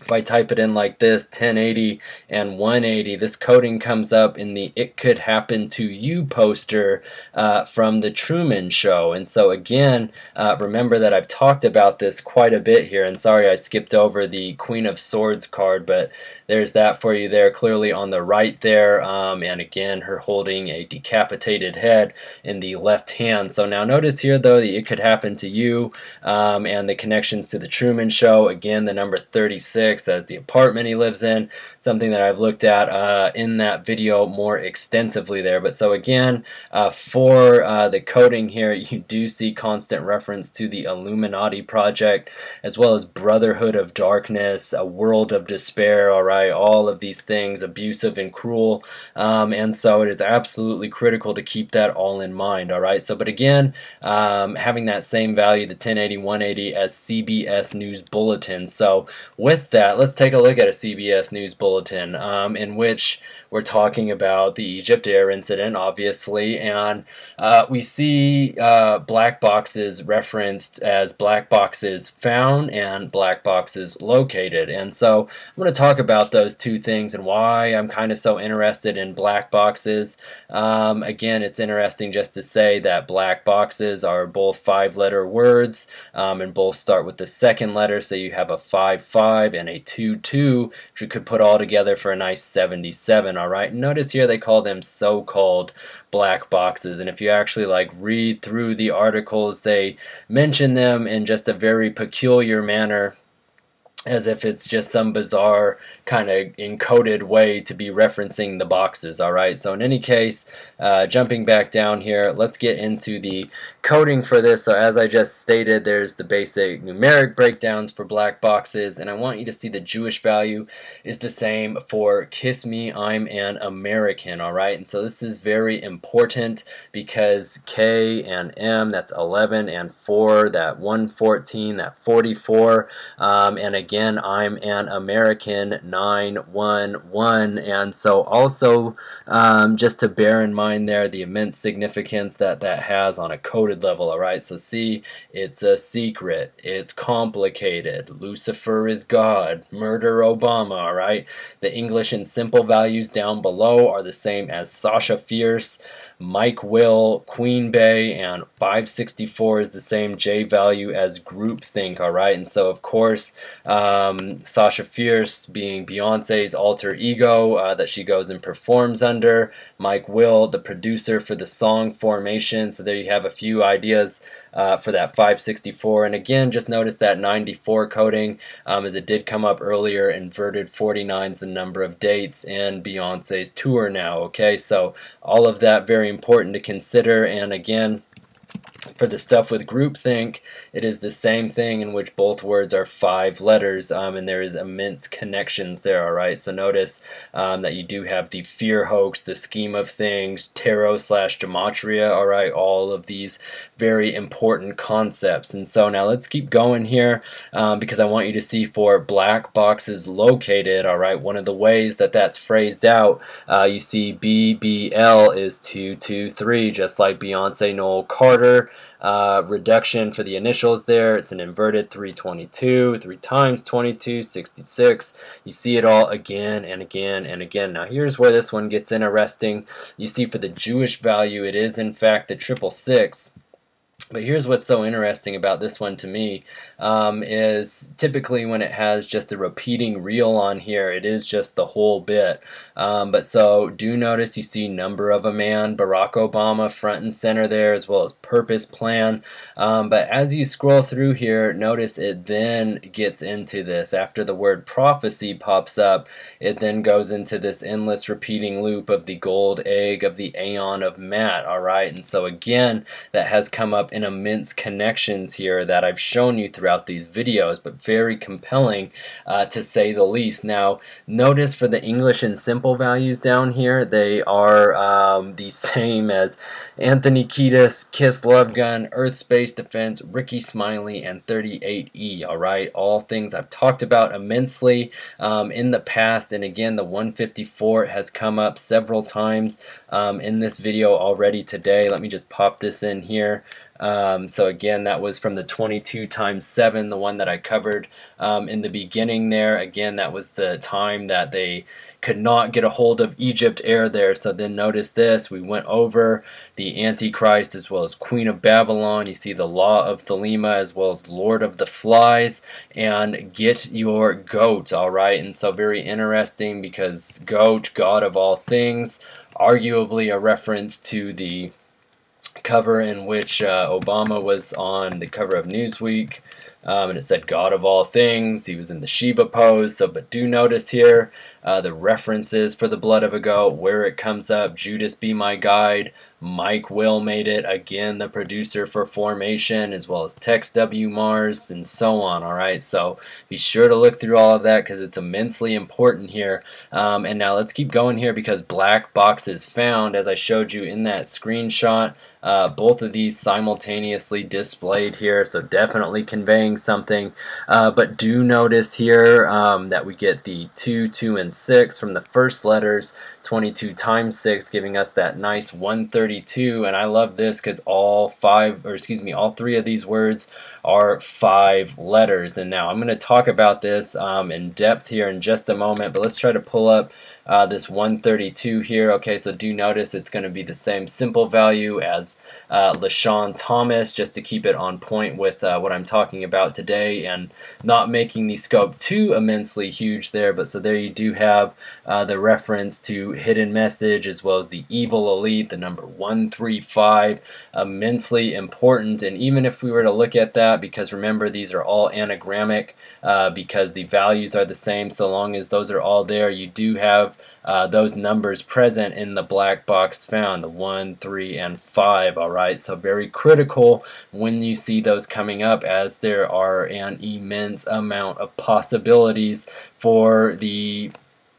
[SPEAKER 1] If I type it in like this, ten eighty and one eighty, this coding comes up in the "It Could Happen to You" poster uh, from The Truman Show. And so again, uh, remember that I've talked about this quite a bit here, and sorry I skipped over the Queen of Swords card, but there's that for you there, clearly on the right there, um, and again, her holding a decapitated head in the left hand. So now notice here though, the "It Could Happen to You" um, and the connections to The Truman Show. Again, the number thirty-six, that's the apartment he lives in, something that I've looked at uh, in that video more extensively there. But so again, uh, for uh, the coding here, you do see constant reference to the Illuminati Project, as well as Brotherhood of Darkness, A World of Despair, alright, all of these things, abusive and cruel, um, and so it is absolutely critical to keep that all in mind, alright. So, but again, um, having that same value, the ten eighty, one eighty, as C B S News Bulletin. So with that, let's take a look at a C B S News Bulletin um, in which we're talking about the Egypt Air incident, obviously, and uh, we see uh, black boxes referenced as black boxes found and black boxes located. And so I'm going to talk about those two things and why I'm kind of so interested in black boxes. Um, again, it's interesting just to say that black boxes are both five-letter words um, and both start with the second letter, so you have a five five and a two two, which you could put all together for a nice seventy-seven. Alright, notice here they call them so-called black boxes, and if you actually like read through the articles, they mention them in just a very peculiar manner, as if it's just some bizarre kind of encoded way to be referencing the boxes. Alright, so in any case, uh, jumping back down here, let's get into the coding for this. So as I just stated, there's the basic numeric breakdowns for black boxes, and I want you to see the Jewish value is the same for "Kiss Me, I'm an American." Alright, and so this is very important because K and M, that's eleven, and four, that one fourteen, that forty-four, um, and again, Again, I'm an American, nine one one, and so also um, just to bear in mind there the immense significance that that has on a coded level. Alright, so see, it's a secret, it's complicated, Lucifer is God, murder Obama. Alright, the English and simple values down below are the same as Sasha Fierce, Mike Will, Queen Bey, and five sixty-four is the same J value as groupthink. Alright, and so of course um, Sasha Fierce being Beyonce's alter ego uh, that she goes and performs under, Mike Will, the producer for the song Formation. So there you have a few ideas uh, for that five sixty-four, and again, just notice that ninety-four coding, um, as it did come up earlier. Inverted forty-nine is the number of dates in Beyonce's tour now. Okay, so all of that very important to consider. And again, for the stuff with groupthink, it is the same thing in which both words are five letters, um, and there is immense connections there. Alright, so notice um, that you do have the fear hoax, the scheme of things, tarot slash gematria. Alright, all of these very important concepts. And so now let's keep going here um, because I want you to see for black boxes located. Alright, one of the ways that that's phrased out, uh, you see B B L is two two three, just like Beyonce Noel Carter. Uh, reduction for the initials there, it's an inverted three twenty-two, three times twenty-two, sixty-six. You see it all again and again and again. Now here's where this one gets interesting. You see for the Jewish value, it is in fact the triple six. But here's what's so interesting about this one to me, um, is typically when it has just a repeating real on here, it is just the whole bit. Um, but so do notice you see number of a man, Barack Obama front and center there, as well as purpose plan. Um, but as you scroll through here, notice it then gets into this. After the word prophecy pops up, it then goes into this endless repeating loop of the gold egg of the Aeon of Matt. Alright, and so again, that has come up in immense connections here that I've shown you throughout these videos, but very compelling uh, to say the least. Now notice for the English and simple values down here, they are um, the same as Anthony Kiedis, Kiss Love Gun, Earth Space Defense, Ricky Smiley, and thirty-eight E. Alright, all things I've talked about immensely um, in the past, and again the one fifty-four has come up several times um, in this video already today. Let me just pop this in here. Um, so again, that was from the twenty-two times seven, the one that I covered um, in the beginning there. Again, that was the time that they could not get a hold of Egypt Air there. So then notice this, we went over the Antichrist as well as Queen of Babylon. You see the Law of Thelema as well as Lord of the Flies, and get your goat, all right? And so very interesting, because goat, God of all things, arguably a reference to the cover in which uh, Obama was on the cover of Newsweek, um, and it said God of all things. He was in the Shiva pose. So, but do notice here uh, the references for the blood of a goat, where it comes up. Judas Be My Guide. Mike Will made it, again the producer for Formation, as well as Tex W. Mars, and so on. All right, so be sure to look through all of that, because it's immensely important here. Um, and now let's keep going here, because black boxes found, as I showed you in that screenshot, uh, both of these simultaneously displayed here, so definitely conveying something. Uh, but do notice here um, that we get the two, two, and six from the first letters, twenty-two times six, giving us that nice one thirty-two. And I love this because all five, or excuse me, all three of these words are five letters. And now I'm going to talk about this um, in depth here in just a moment, but let's try to pull up uh, this one thirty-two here. Okay, so do notice it's going to be the same simple value as uh, LaShawn Thomas, just to keep it on point with uh, what I'm talking about today, and not making the scope too immensely huge there. But so there you do have uh, the reference to Hidden Message, as well as the Evil Elite, the number one three five, immensely important. And even if we were to look at that, because remember these are all anagrammic, uh, because the values are the same, so long as those are all there, you do have uh, those numbers present in the black box found, the one, three, and five. All right, so very critical when you see those coming up, as there are an immense amount of possibilities for the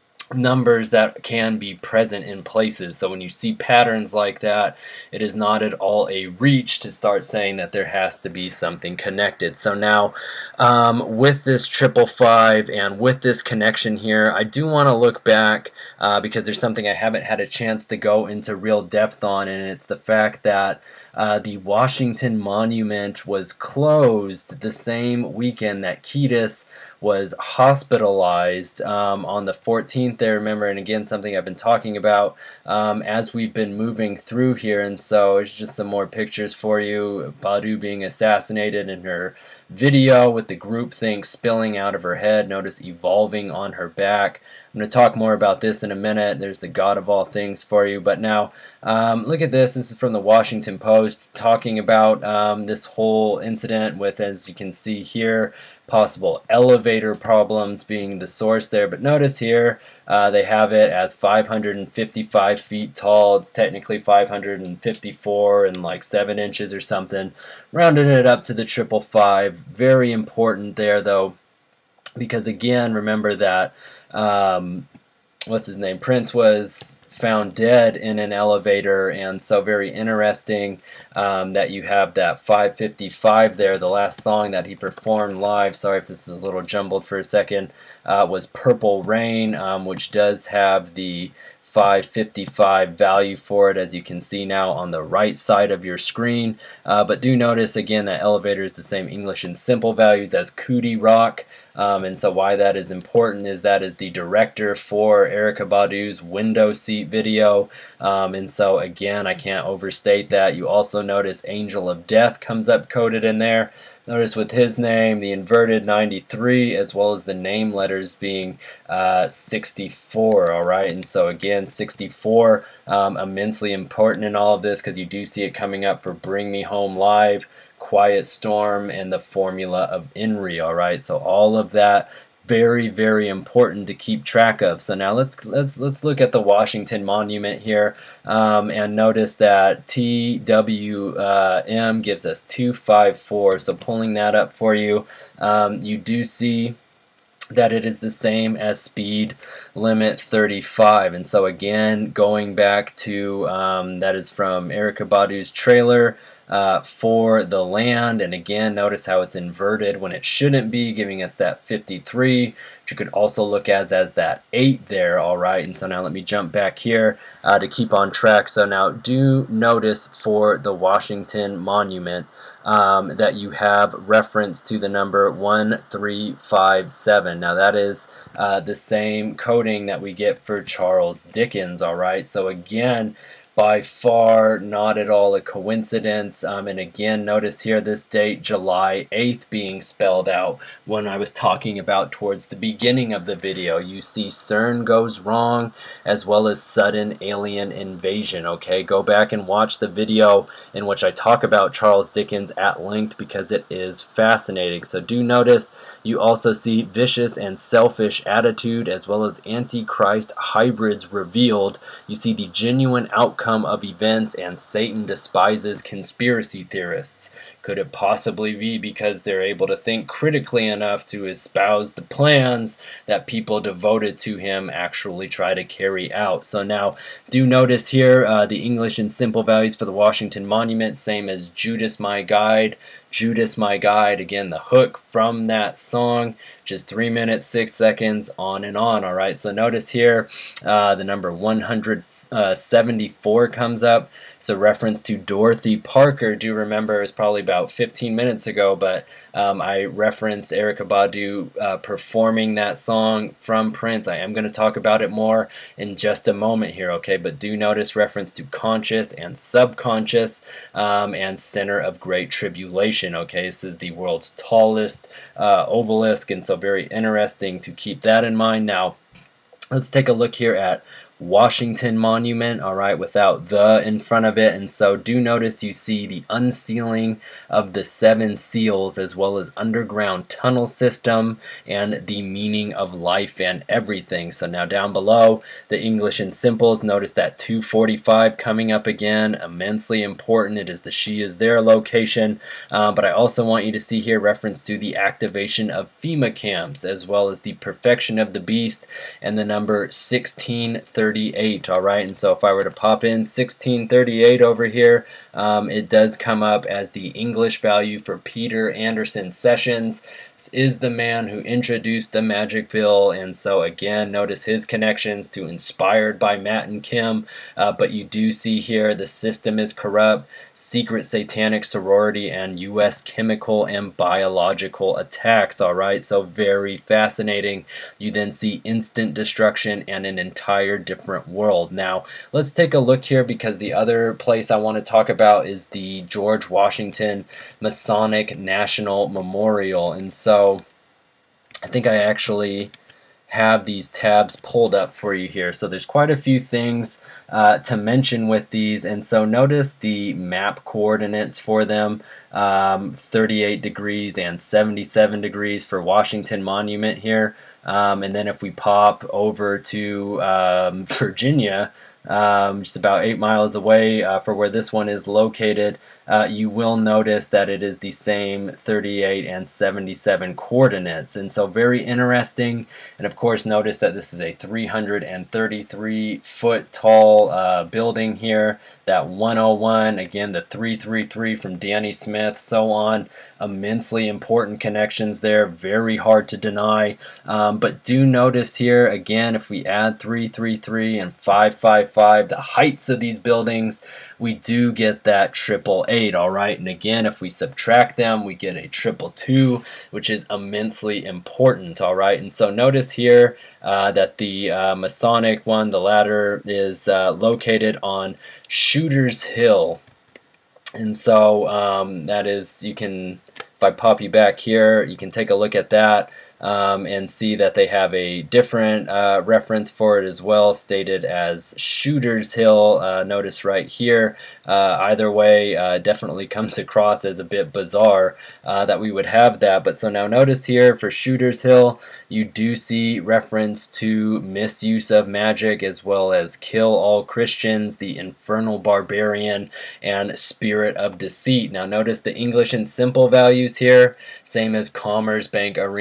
[SPEAKER 1] numbers that can be present in places. So when you see patterns like that, it is not at all a reach to start saying that there has to be something connected. So now um, with this triple five and with this connection here, I do want to look back uh, because there's something I haven't had a chance to go into real depth on, and it's the fact that uh, the Washington Monument was closed the same weekend that Kiedis was hospitalized um, on the fourteenth there, remember, and again something I've been talking about um, as we've been moving through here. And so it's just some more pictures for you. Badu being assassinated in her video with the groupthink spilling out of her head, notice evolving on her back. I'm going to talk more about this in a minute. There's the God of all things for you. But now, um, look at this. This is from the Washington Post, talking about um, this whole incident with, as you can see here, possible elevator problems being the source there. But notice here, uh, they have it as five hundred fifty-five feet tall. It's technically five hundred fifty-four and like seven inches or something. Rounding it up to the triple five. Very important there, though, because again, remember that um, what's his name? Prince was found dead in an elevator, and so very interesting um, that you have that five fifty-five there. The last song that he performed live, sorry if this is a little jumbled for a second, uh, was Purple Rain, um, which does have the five fifty-five value for it, as you can see now on the right side of your screen. Uh, but do notice again that elevator is the same English and simple values as Cootie Rock. Um, and so why that is important is that is the director for Erykah Badu's Window Seat video. Um, and so again, I can't overstate that. You also notice Angel of Death comes up coded in there. Notice with his name, the inverted ninety-three, as well as the name letters being uh, sixty-four, all right? And so again, sixty-four, um, immensely important in all of this, because you do see it coming up for Bring Me Home Live, Quiet Storm, and the formula of Inri, all right? So all of that, very, very important to keep track of. So now let's let's let's look at the Washington Monument here, um, and notice that T W M gives us two five four. So pulling that up for you, um, you do see that it is the same as speed limit thirty-five. And so again, going back to, um, that is from Erykah Badu's trailer uh, for The Land, and again, notice how it's inverted when it shouldn't be, giving us that fifty-three, which you could also look as as that eight there, alright. And so now let me jump back here uh, to keep on track. So now do notice for the Washington Monument, Um, that you have reference to the number one three five seven. Now that is uh, the same coding that we get for Charles Dickens, alright? So again, by far not at all a coincidence. Um, and again, notice here this date, July eighth, being spelled out when I was talking about towards the beginning of the video. You see CERN goes wrong, as well as sudden alien invasion. Okay, go back and watch the video in which I talk about Charles Dickens at length, because it is fascinating. So do notice you also see vicious and selfish attitude, as well as antichrist hybrids revealed. You see the genuine outcome of events, and Satan despises conspiracy theorists. Could it possibly be because they're able to think critically enough to espouse the plans that people devoted to him actually try to carry out? So now do notice here uh, the English and simple values for the Washington Monument, same as Judas My Guide. Judas My Guide, again the hook from that song, just three minutes six seconds, on and on. Alright, so notice here uh, the number one hundred seventy-four comes up, so reference to Dorothy Parker. Do remember it was probably about fifteen minutes ago, but um, I referenced Erykah Badu uh, performing that song from Prince. I am going to talk about it more in just a moment here, okay? But do notice reference to conscious and subconscious, um, and center of great tribulation. Okay, this is the world's tallest uh, obelisk, and so very interesting to keep that in mind. Now let's take a look here at Washington Monument, alright, without the in front of it. And so do notice you see the unsealing of the seven seals, as well as underground tunnel system, and the meaning of life and everything. So now down below, the English and simples, notice that two forty-five coming up again, immensely important. It is the She Is There location, uh, but I also want you to see here reference to the activation of FEMA camps, as well as the perfection of the beast, and the number sixteen thirty-eight. Alright, and so if I were to pop in sixteen thirty-eight over here, um, it does come up as the English value for Peter Anderson Sessions. This is the man who introduced the magic pill, and so again, notice his connections to Inspired by Matt and Kim, uh, but you do see here the system is corrupt, secret satanic sorority, and U S chemical and biological attacks. Alright, so very fascinating. You then see instant destruction and an entire different world. Now let's take a look here, because the other place I want to talk about is the George Washington Masonic National Memorial. And so I think I actually have these tabs pulled up for you here. So there's quite a few things uh, to mention with these, and so notice the map coordinates for them, um, thirty-eight degrees and seventy-seven degrees for Washington Monument here, um, and then if we pop over to um, Virginia, um, just about eight miles away uh, for where this one is located, uh, you will notice that it is the same thirty-eight and seventy-seven coordinates, and so very interesting. And of course notice that this is a three hundred thirty-three foot tall uh, building here, that one oh one, again the three three three from Danny Smith, so on. Immensely important connections there, very hard to deny. Um, but do notice here again, if we add three three three and five five five, the heights of these buildings, we do get that triple eight. Alright, and again if we subtract them, we get a triple two, which is immensely important. Alright, and so notice here uh, that the uh, Masonic one, the ladder, is uh, located on Shooter's Hill. And so um, that is, you can, if I pop you back here, you can take a look at that. Um, and see that they have a different uh, reference for it as well, stated as Shooter's Hill. Uh, notice right here, uh, either way, uh, definitely comes across as a bit bizarre uh, that we would have that. But so now notice here for Shooter's Hill, you do see reference to misuse of magic, as well as Kill All Christians, the Infernal Barbarian, and Spirit of Deceit. Now notice the English and simple values here, same as Commerce Bank Arena.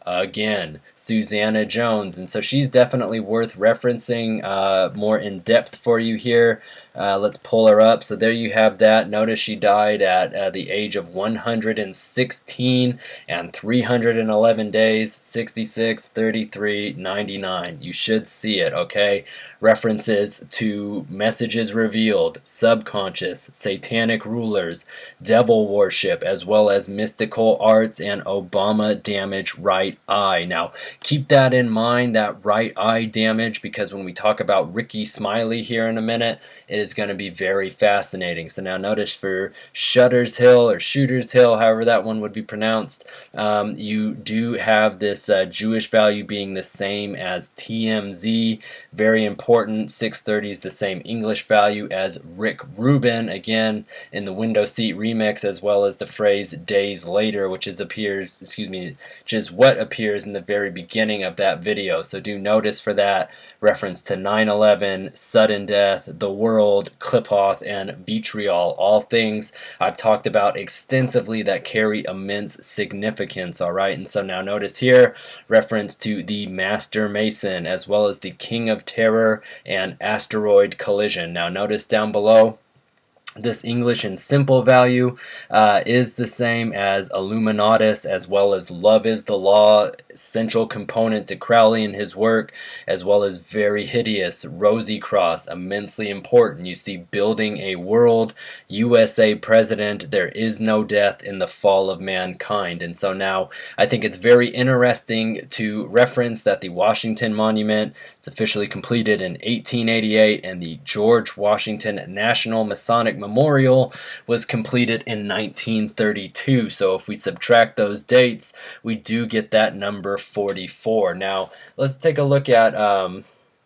[SPEAKER 1] again, Susanna Jones. And so she's definitely worth referencing uh, more in depth for you here. Uh, let's pull her up. So there you have that. Notice she died at uh, the age of one hundred sixteen and three hundred eleven days, sixty-six, thirty-three, ninety-nine. You should see it, okay? References to messages revealed, subconscious, satanic rulers, devil worship, as well as mystical arts and Obama damage right eye. Now, keep that in mind, that right eye damage, because when we talk about Ricky Smiley here in a minute, it is going to be very fascinating. So now notice for Shutter's Hill or Shooter's Hill, however that one would be pronounced, um, you do have this uh, Jewish value being the same as T M Z. Very important. six thirty is the same English value as Rick Rubin, again in the Window Seat remix, as well as the phrase days later, which is appears, excuse me, which is what appears in the very beginning of that video. So do notice for that reference to nine eleven, sudden death, the world, Kliphoth, and vitriol, all things I've talked about extensively that carry immense significance, all right? And so now notice here, reference to the Master Mason, as well as the King of Terror and asteroid collision. Now notice down below, this English and simple value uh, is the same as Illuminatus, as well as Love is the Law, central component to Crowley and his work, as well as very hideous, Rosy Cross, immensely important. You see building a world, U S A president, there is no death in the fall of mankind. And so now I think it's very interesting to reference that the Washington Monument is officially completed in eighteen eighty-eight, and the George Washington National Masonic Memorial was completed in nineteen thirty-two. So if we subtract those dates, we do get that number forty-four. Now let's take a look at um,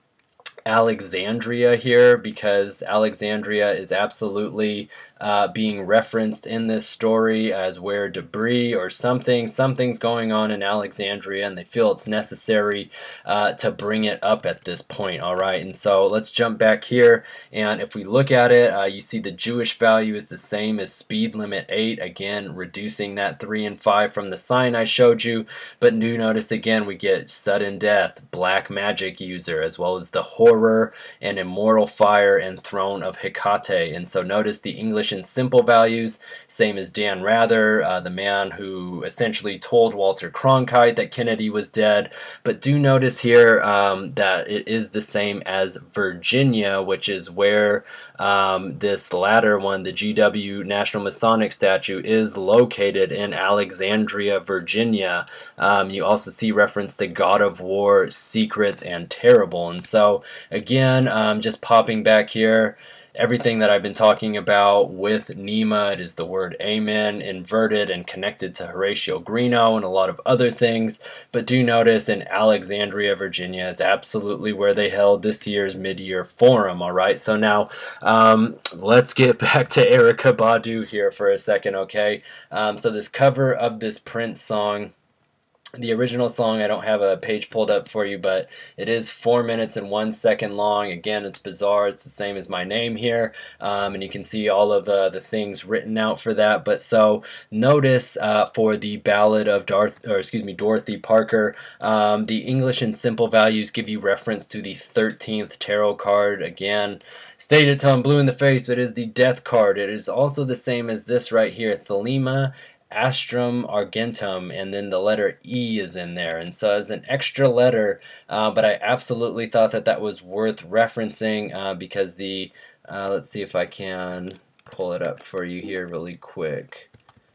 [SPEAKER 1] Alexandria here, because Alexandria is absolutely uh, being referenced in this story as where debris or something, something's going on in Alexandria, and they feel it's necessary uh, to bring it up at this point, all right? And so let's jump back here, and if we look at it, uh, you see the Jewish value is the same as speed limit eight, again, reducing that three and five from the sign I showed you, but do notice again, we get sudden death, black magic user, as well as the horror and immortal fire and throne of Hecate. And so notice the English and simple values, same as Dan Rather, uh, the man who essentially told Walter Cronkite that Kennedy was dead. But do notice here um, that it is the same as Virginia, which is where um, this latter one, the G W National Masonic statue, is located in Alexandria, Virginia. Um, you also see reference to God of War, Secrets, and Terrible. And so again, um, just popping back here, everything that I've been talking about with Nema, it is the word amen, inverted and connected to Horatio Greeno and a lot of other things. But do notice in Alexandria, Virginia is absolutely where they held this year's mid-year forum, all right? So now um, let's get back to Erykah Badu here for a second, okay? Um, so this cover of this Prince song, the original song, I don't have a page pulled up for you, but it is four minutes and one second long. Again, it's bizarre. It's the same as my name here, um, and you can see all of uh, the things written out for that. But so notice uh, for the Ballad of Darth, or excuse me, Dorothy Parker, um, the English and simple values give you reference to the thirteenth tarot card. Again, stated till I'm blue in the face, but it is the Death card. It is also the same as this right here, Thelema Astrum Argentum, and then the letter E is in there, and so as an extra letter, uh, but I absolutely thought that that was worth referencing uh, because the, uh, let's see if I can pull it up for you here really quick.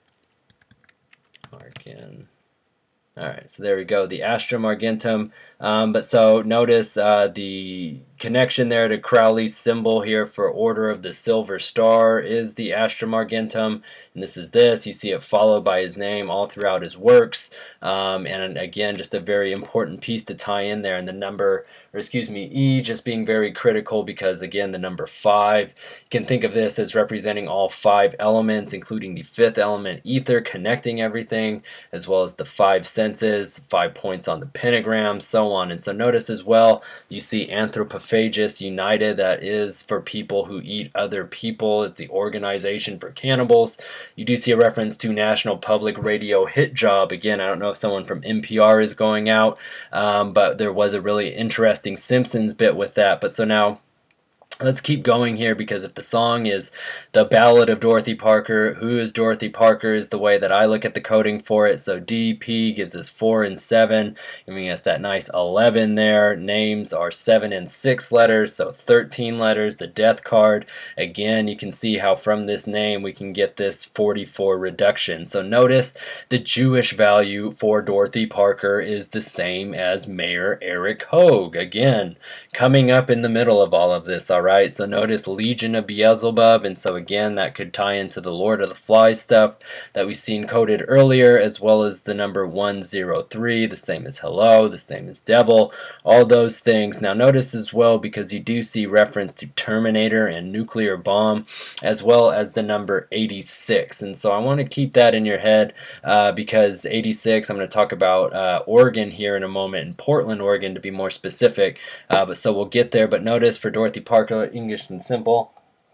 [SPEAKER 1] Argan. Alright, so there we go, the Astrum Argentum. Um, but so notice uh, the connection there to Crowley's symbol here for Order of the Silver Star is the Astrum Argentum, and this is this. You see it followed by his name all throughout his works, um, and again, just a very important piece to tie in there. And the number, or excuse me, E just being very critical because, again, the number five, you can think of this as representing all five elements, including the fifth element, ether, connecting everything, as well as the five senses, five points on the pentagram, so on. And so notice as well, you see anthropophagia Macrophagus United, that is for people who eat other people. It's the organization for cannibals. You do see a reference to National Public Radio Hit Job. Again, I don't know if someone from N P R is going out, um, but there was a really interesting Simpsons bit with that. But so now, let's keep going here, because if the song is The Ballad of Dorothy Parker, who is Dorothy Parker is the way that I look at the coding for it. So D P gives us four and seven, giving us that nice eleven there. Names are seven and six letters, so thirteen letters. The death card, again, you can see how from this name we can get this forty-four reduction. So notice the Jewish value for Dorothy Parker is the same as Mayor Eric Hogue. Again, coming up in the middle of all of this, all right? Right, so notice Legion of Beelzebub, and so again that could tie into the Lord of the Flies stuff that we seen coded earlier, as well as the number one zero three, the same as hello, the same as devil, all those things. Now notice as well, because you do see reference to Terminator and nuclear bomb, as well as the number eighty-six, and so I want to keep that in your head, uh, because eighty-six, I'm going to talk about uh, Oregon here in a moment, in Portland, Oregon to be more specific, uh, but so we'll get there. But notice for Dorothy Parker, English and simple.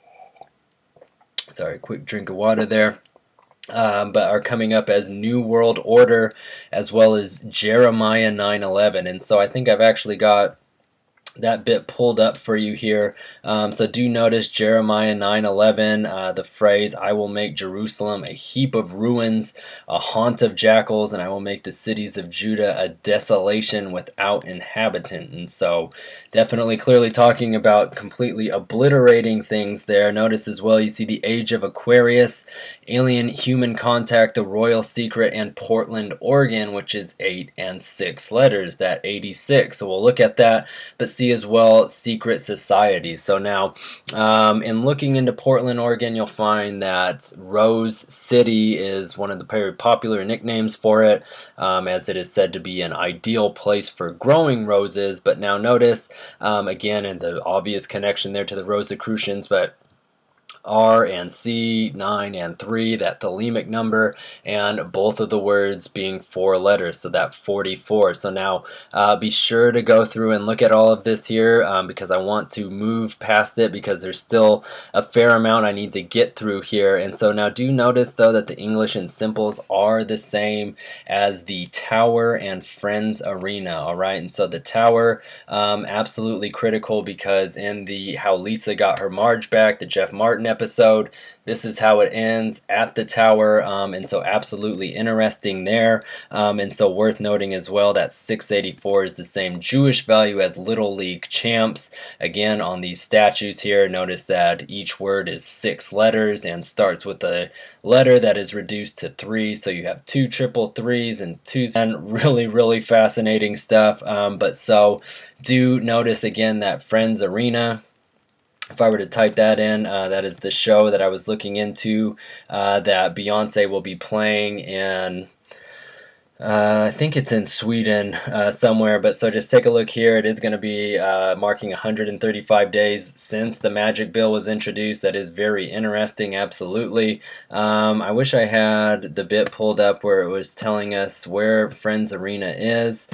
[SPEAKER 1] Sorry, quick drink of water there. Um, but are coming up as New World Order, as well as Jeremiah nine eleven. And so I think I've actually got that bit pulled up for you here. Um, so do notice Jeremiah nine eleven, uh, the phrase, I will make Jerusalem a heap of ruins, a haunt of jackals, and I will make the cities of Judah a desolation without inhabitant. And so definitely clearly talking about completely obliterating things there. Notice as well, you see the Age of Aquarius, Alien Human Contact, The Royal Secret, and Portland, Oregon, which is eight and six letters, that eighty-six. So we'll look at that, but see as well secret societies. So now um, in looking into Portland, Oregon, you'll find that Rose City is one of the very popular nicknames for it, um, as it is said to be an ideal place for growing roses. But now notice um, again, and the obvious connection there to the Rosicrucians, but R and C, nine and three, that thelemic number, and both of the words being four letters, so that forty-four. So now uh, be sure to go through and look at all of this here, um, because I want to move past it, because there's still a fair amount I need to get through here. And so now do notice though that the English and simples are the same as the Tower and Friends Arena, alright? And so the Tower, um, absolutely critical, because in the How Lisa Got Her Marge Back, the Jeff Martin episode, this is how it ends at the Tower, um, and so absolutely interesting there, um, and so worth noting as well that six eighty-four is the same Jewish value as Little League champs. Again, on these statues here, notice that each word is six letters and starts with a letter that is reduced to three, so you have two triple threes and two, and really really fascinating stuff. Um, but so do notice again that Friends Arena, if I were to type that in, uh, that is the show that I was looking into, uh, that Beyonce will be playing in, uh, I think it's in Sweden uh, somewhere, but so just take a look here. It is going to be uh, marking one hundred thirty-five days since the Magic Bill was introduced. That is very interesting, absolutely. Um, I wish I had the bit pulled up where it was telling us where Friends Arena is.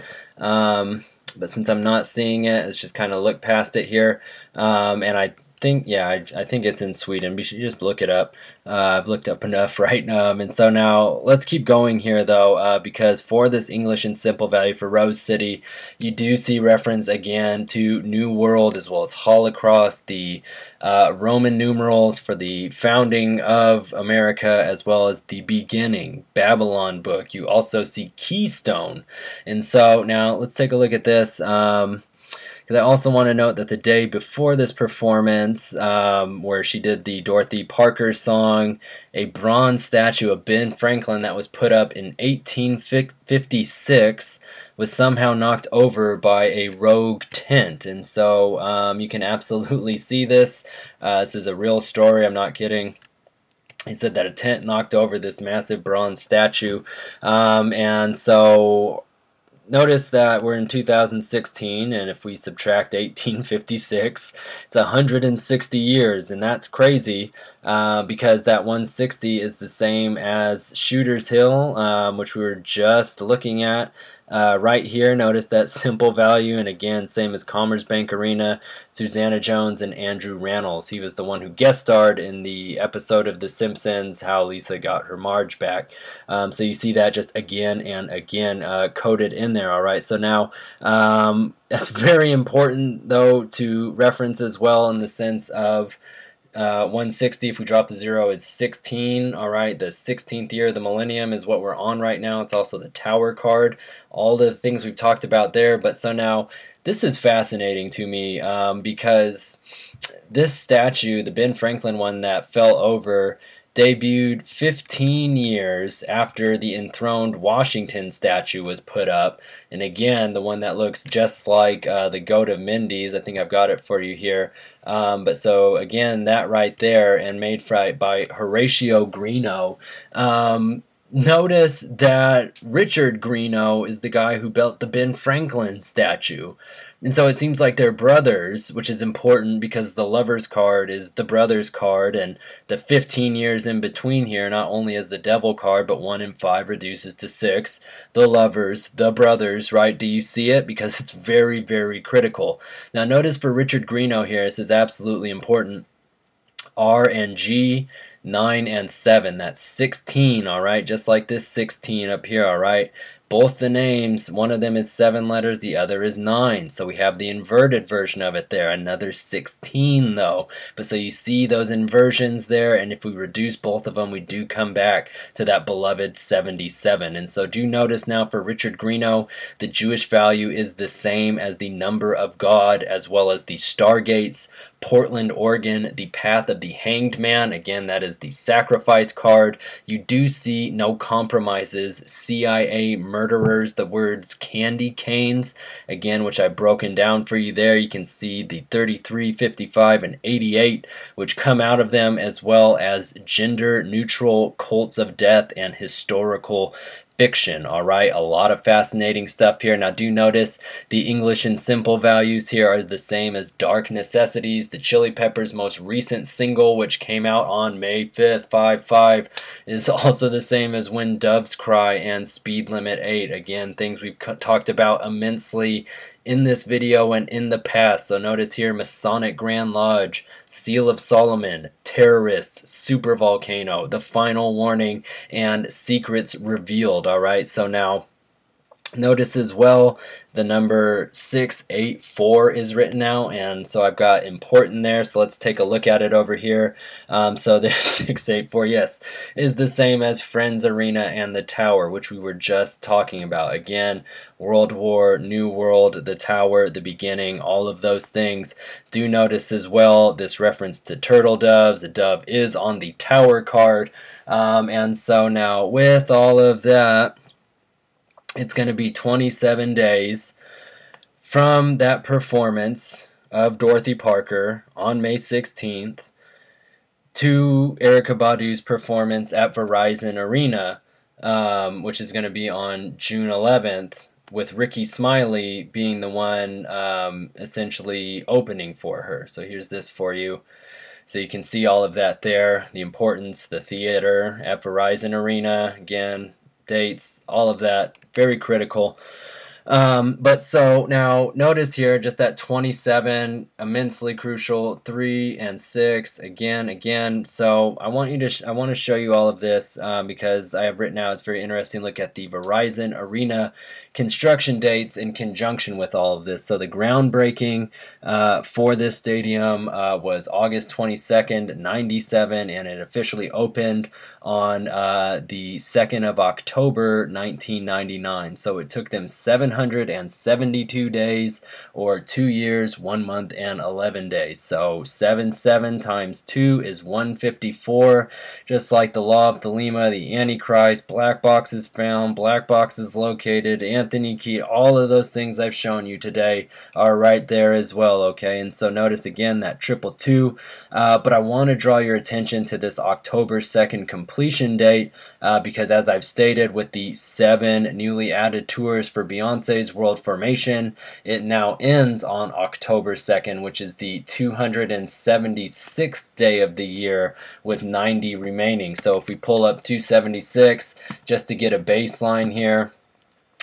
[SPEAKER 1] Um, But since I'm not seeing it, let's just kind of look past it here. Um, and I think, yeah, I, I think it's in Sweden. We should just look it up. Uh, I've looked up enough, right? Um, and so now let's keep going here, though, uh, because for this English and simple value for Rose City, you do see reference again to New World, as well as Holocross, the uh, Roman numerals for the founding of America, as well as the beginning, Babylon book. You also see Keystone. And so now let's take a look at this. Um, I also want to note that the day before this performance, um, where she did the Dorothy Parker song, a bronze statue of Ben Franklin that was put up in eighteen fifty-six was somehow knocked over by a rogue tent. And so um, you can absolutely see this. Uh, this is a real story, I'm not kidding. He said that a tent knocked over this massive bronze statue. Um, and so notice that we're in two thousand sixteen, and if we subtract eighteen fifty-six, it's one hundred sixty years, and that's crazy uh, because that one hundred sixty is the same as Shooter's Hill, um, which we were just looking at. Uh, right here, notice that simple value, and again, same as Commerce Bank Arena, Susanna Jones and Andrew Rannells. He was the one who guest starred in the episode of The Simpsons, How Lisa Got Her Marge Back. Um, so you see that just again and again uh, coded in there, all right? So now, um, that's very important, though, to reference as well in the sense of Uh, one sixty, if we drop the zero, is sixteen. All right, the sixteenth year of the millennium is what we're on right now. It's also the Tower card. All the things we've talked about there. But so now, this is fascinating to me um, because this statue, the Ben Franklin one that fell over, debuted fifteen years after the enthroned Washington statue was put up. And again, the one that looks just like uh, the goat of Mendes. I think I've got it for you here. Um, but so again, that right there, and made by Horatio Greenough. Um, notice that Richard Greenough is the guy who built the Ben Franklin statue. And so it seems like they're brothers, which is important because the Lovers card is the Brothers card, and the fifteen years in between here, not only is the Devil card, but one in five reduces to six. The Lovers, the Brothers, right? Do you see it? Because it's very, very critical. Now notice for Richard Greenough here, this is absolutely important. R and G, nine and seven, that's sixteen, all right? Just like this sixteen up here, all right? Both the names, one of them is seven letters, the other is nine. So we have the inverted version of it there, another sixteen though. But so you see those inversions there, and if we reduce both of them, we do come back to that beloved seventy-seven. And so do notice now for Richard Greenough, the Jewish value is the same as the number of God, as well as the stargates. Portland, Oregon, the path of the hanged man. Again, that is the sacrifice card. You do see no compromises, C I A murderers, the words candy canes, again, which I've broken down for you there. You can see the thirty-three, fifty-five, and eighty-eight, which come out of them, as well as gender neutral cults of death and historical fiction. All right, a lot of fascinating stuff here. Now do notice the English and simple values here are the same as Dark Necessities. The Chili Peppers' most recent single, which came out on May fifth, five five, is also the same as When Doves Cry and Speed Limit eight. Again, things we've talked about immensely in this video and in the past. So notice here, Masonic Grand Lodge, Seal of Solomon, Terrorists, Super Volcano, The Final Warning, and Secrets Revealed. All right, so now notice as well the number six eight four is written out, and so I've got important there, so let's take a look at it over here. Um, so there's six eight four, yes, is the same as Friends Arena and the Tower, which we were just talking about. Again, World War, New World, the Tower, the beginning, all of those things. Do notice as well this reference to turtle doves. A dove is on the Tower card, um, and so now with all of that, it's going to be twenty-seven days from that performance of Dorothy Parker on May sixteenth to Erykah Badu's performance at Verizon Arena, um, which is going to be on June eleventh, with Ricky Smiley being the one um, essentially opening for her. So here's this for you. So you can see all of that there, the importance, the theater at Verizon Arena, again, dates, all of that, very critical. Um, but so now notice here just that twenty-seven, immensely crucial, three and six, again, again. So I want you to, sh I want to show you all of this um, because I have written out, it's very interesting, look at the Verizon Arena construction dates in conjunction with all of this. So the groundbreaking uh, for this stadium uh, was August twenty-second, ninety-seven, and it officially opened on uh, the second of October, nineteen ninety-nine. So it took them seven hundred seventy-two days, or two years, one month, and eleven days. So seventy-seven times two is one hundred fifty-four. Just like the Law of Thelema, the Antichrist, black boxes found, black boxes located, Anthony Key, all of those things I've shown you today are right there as well, okay? And so notice again that triple two, uh, but I want to draw your attention to this October second completion date uh, because as I've stated, with the seven newly added tours for Beyonce's World Formation, it now ends on October second, which is the two hundred seventy-sixth day of the year with ninety remaining. So if we pull up two seventy-six just to get a baseline here,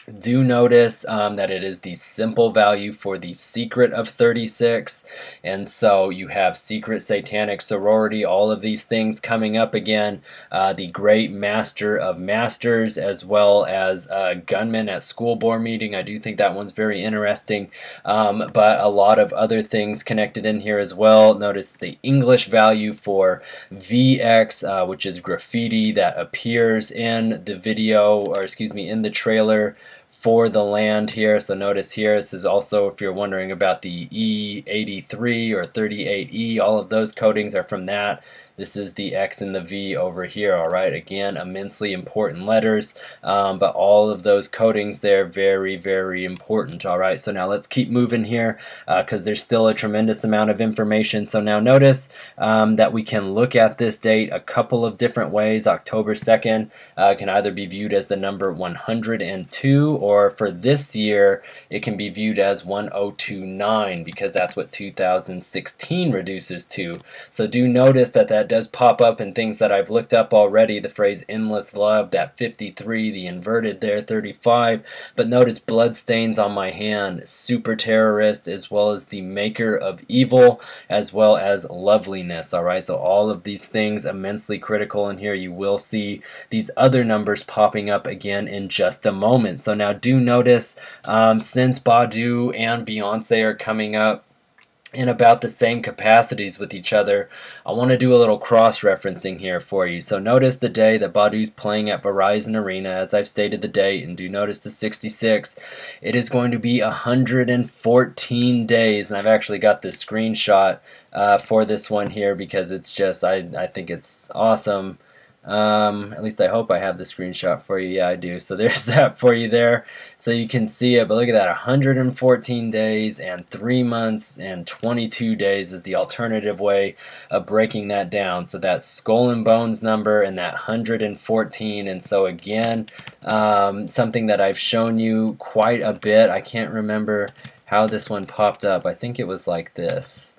[SPEAKER 1] Do notice um, that it is the simple value for the secret of thirty-six, and so you have secret satanic sorority, all of these things coming up again, uh, the great master of masters, as well as uh, gunman at school board meeting. I do think that one's very interesting, um, but a lot of other things connected in here as well. Notice the English value for V X, uh, which is graffiti that appears in the video, or excuse me, in the trailer for the land here. So notice here, this is also, if you're wondering about the E eighty-three or thirty-eight E, all of those codings are from that. This is the X and the V over here, all right? Again, immensely important letters, um, but all of those codings there, very, very important, all right? So now let's keep moving here because uh, there's still a tremendous amount of information. So now notice um, that we can look at this date a couple of different ways. October second uh, can either be viewed as the number one hundred two, or for this year, it can be viewed as one oh two nine because that's what two thousand sixteen reduces to. So do notice that that does pop up in things that I've looked up already, the phrase endless love, that fifty-three, the inverted there, thirty-five, but notice bloodstains on my hand, super terrorist, as well as the maker of evil, as well as loveliness, alright? So all of these things immensely critical in here. You will see these other numbers popping up again in just a moment. So now do notice, um, since Badu and Beyonce are coming up in about the same capacities with each other, I want to do a little cross-referencing here for you. So notice the day that Badu's playing at Verizon Arena, as I've stated the date, and do notice the sixty-six. It is going to be one hundred fourteen days, and I've actually got this screenshot uh, for this one here because it's just, I, I think it's awesome. Um, at least I hope I have the screenshot for you. Yeah, I do. So there's that for you there. So you can see it. But look at that, one hundred fourteen days and three months and twenty-two days is the alternative way of breaking that down. So that skull and bones number and that one hundred fourteen. And so again, um, something that I've shown you quite a bit. I can't remember how this one popped up. I think it was like this.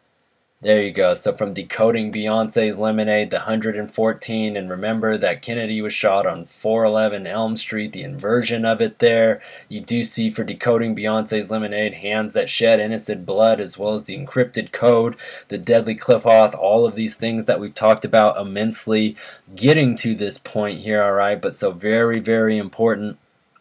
[SPEAKER 1] There you go. So from decoding Beyonce's Lemonade, the one hundred fourteen, and remember that Kennedy was shot on four eleven Elm Street, the inversion of it there. You do see for decoding Beyonce's Lemonade, hands that shed innocent blood, as well as the encrypted code, the deadly Qliphoth, all of these things that we've talked about immensely getting to this point here, all right? But so very, very important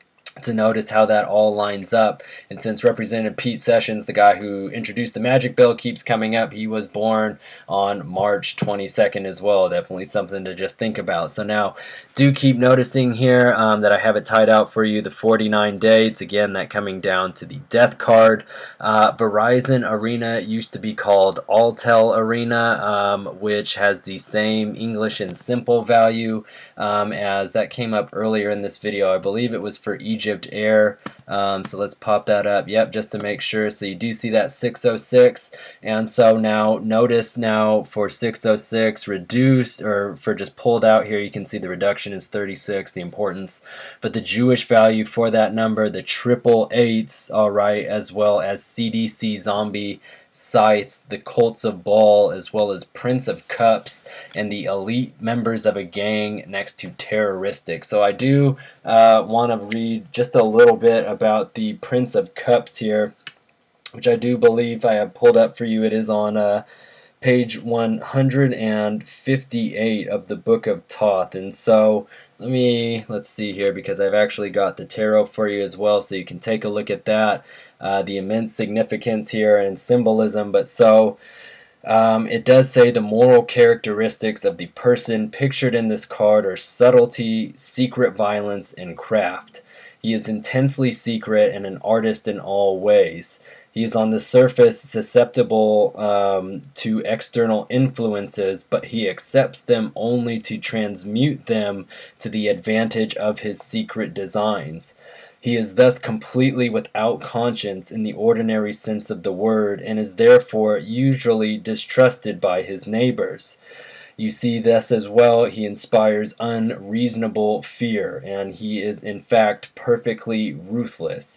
[SPEAKER 1] to notice how that all lines up. And since Representative Pete Sessions, the guy who introduced the magic bill, keeps coming up, he was born on March twenty-second as well. Definitely something to just think about. So now do keep noticing here um, that I have it tied out for you, the forty-nine dates. Again, that coming down to the death card. Uh, Verizon Arena used to be called Alltel Arena, um, which has the same English and simple value um, as that came up earlier in this video. I believe it was for Egypt Air. Um, so let's pop that up. Yep, just to make sure. So you do see that six oh six, and so now notice now for six oh six reduced, or for just pulled out here, you can see the reduction is thirty-six, the importance, but the Jewish value for that number, the triple eights, all right, as well as C D C Zombie, Scythe, the Colts of Baal, as well as Prince of Cups, and the elite members of a gang next to terroristic. So I do uh, want to read just a little bit about the Prince of Cups here, which I do believe I have pulled up for you. It is on uh, page one hundred fifty-eight of the Book of Thoth. And so let me, let's see here, because I've actually got the tarot for you as well, so you can take a look at that. Uh, the immense significance here and symbolism. But so um, it does say the moral characteristics of the person pictured in this card are subtlety, secret violence, and craft. He is intensely secret and an artist in all ways. He is on the surface susceptible um, to external influences, but he accepts them only to transmute them to the advantage of his secret designs. He is thus completely without conscience in the ordinary sense of the word, and is therefore usually distrusted by his neighbors. You see this as well, he inspires unreasonable fear, and he is in fact perfectly ruthless. He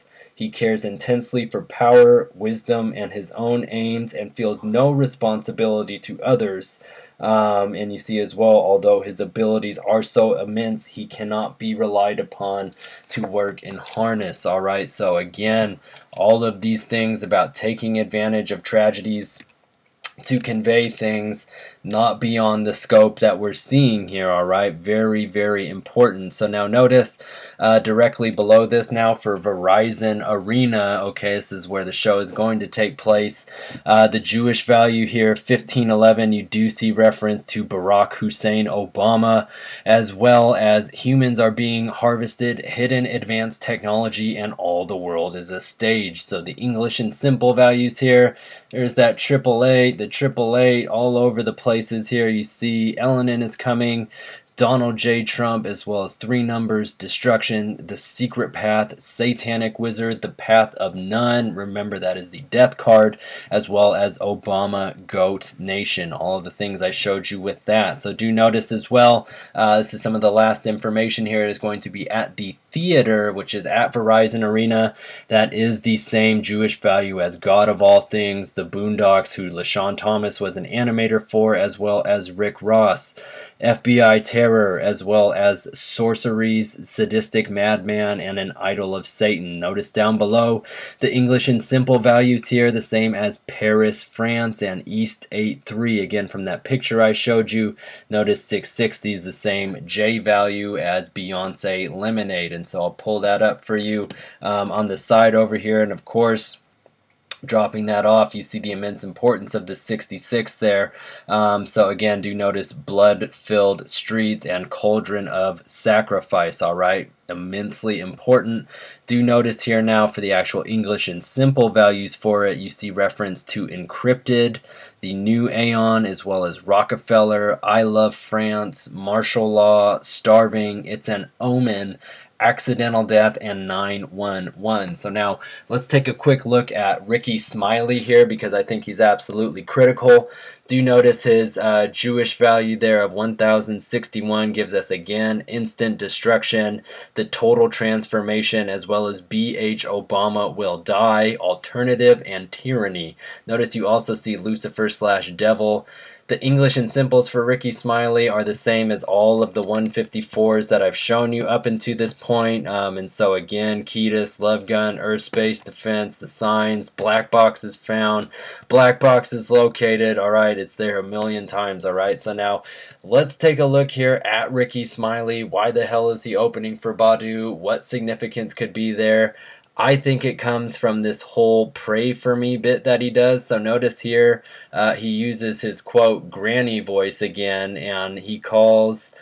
[SPEAKER 1] He cares intensely for power, wisdom, and his own aims, and feels no responsibility to others. Um, and you see as well, although his abilities are so immense, he cannot be relied upon to work in harness. All right, so again, all of these things about taking advantage of tragedies to convey things not beyond the scope that we're seeing here. All right, very, very important. So now notice uh, directly below this now for Verizon Arena, okay, this is where the show is going to take place. Uh, the Jewish value here, fifteen eleven, you do see reference to Barack Hussein Obama, as well as humans are being harvested, hidden advanced technology, and all the world is a stage. So the English and simple values here, there's that triple eight, the triple eight all over the places here. You see Elenin is coming, Donald J. Trump, as well as three numbers, destruction, the secret path, satanic wizard, the path of none. Remember, that is the death card, as well as Obama, goat nation. All of the things I showed you with that. So do notice as well, uh, this is some of the last information here. It is going to be at the theater, which is at Verizon Arena. That is the same Jewish value as God of All Things, the Boondocks, who LaShawn Thomas was an animator for, as well as Rick Ross. F B I Terror, as well as Sorceries, Sadistic Madman, and an Idol of Satan. Notice down below the English and simple values here, the same as Paris, France, and East eight three. Again, from that picture I showed you, notice six sixty is the same J value as Beyonce Lemonade. And so I'll pull that up for you um, on the side over here. And of course, dropping that off, you see the immense importance of the sixty-six there. Um, so again, do notice blood-filled streets and cauldron of sacrifice, all right? Immensely important. Do notice here now for the actual English and simple values for it, you see reference to encrypted, the new Aeon, as well as Rockefeller, I love France, martial law, starving, it's an omen, accidental death, and nine one one. So now let's take a quick look at Ricky Smiley here, because I think he's absolutely critical. Do notice his uh, Jewish value there of one thousand sixty-one gives us again instant destruction, the total transformation, as well as B H Obama will die, alternative, and tyranny. Notice you also see Lucifer slash devil. The English and simples for Ricky Smiley are the same as all of the one fifty-fours that I've shown you up until this point. Um, and so again, Ketis, Love Gun, Earth Space Defense, the signs, black box is found, black box is located. All right, it's there a million times. All right, so now let's take a look here at Ricky Smiley. Why the hell is he opening for Badu? What significance could be there? I think it comes from this whole pray for me bit that he does. So notice here uh, he uses his quote granny voice again, and he calls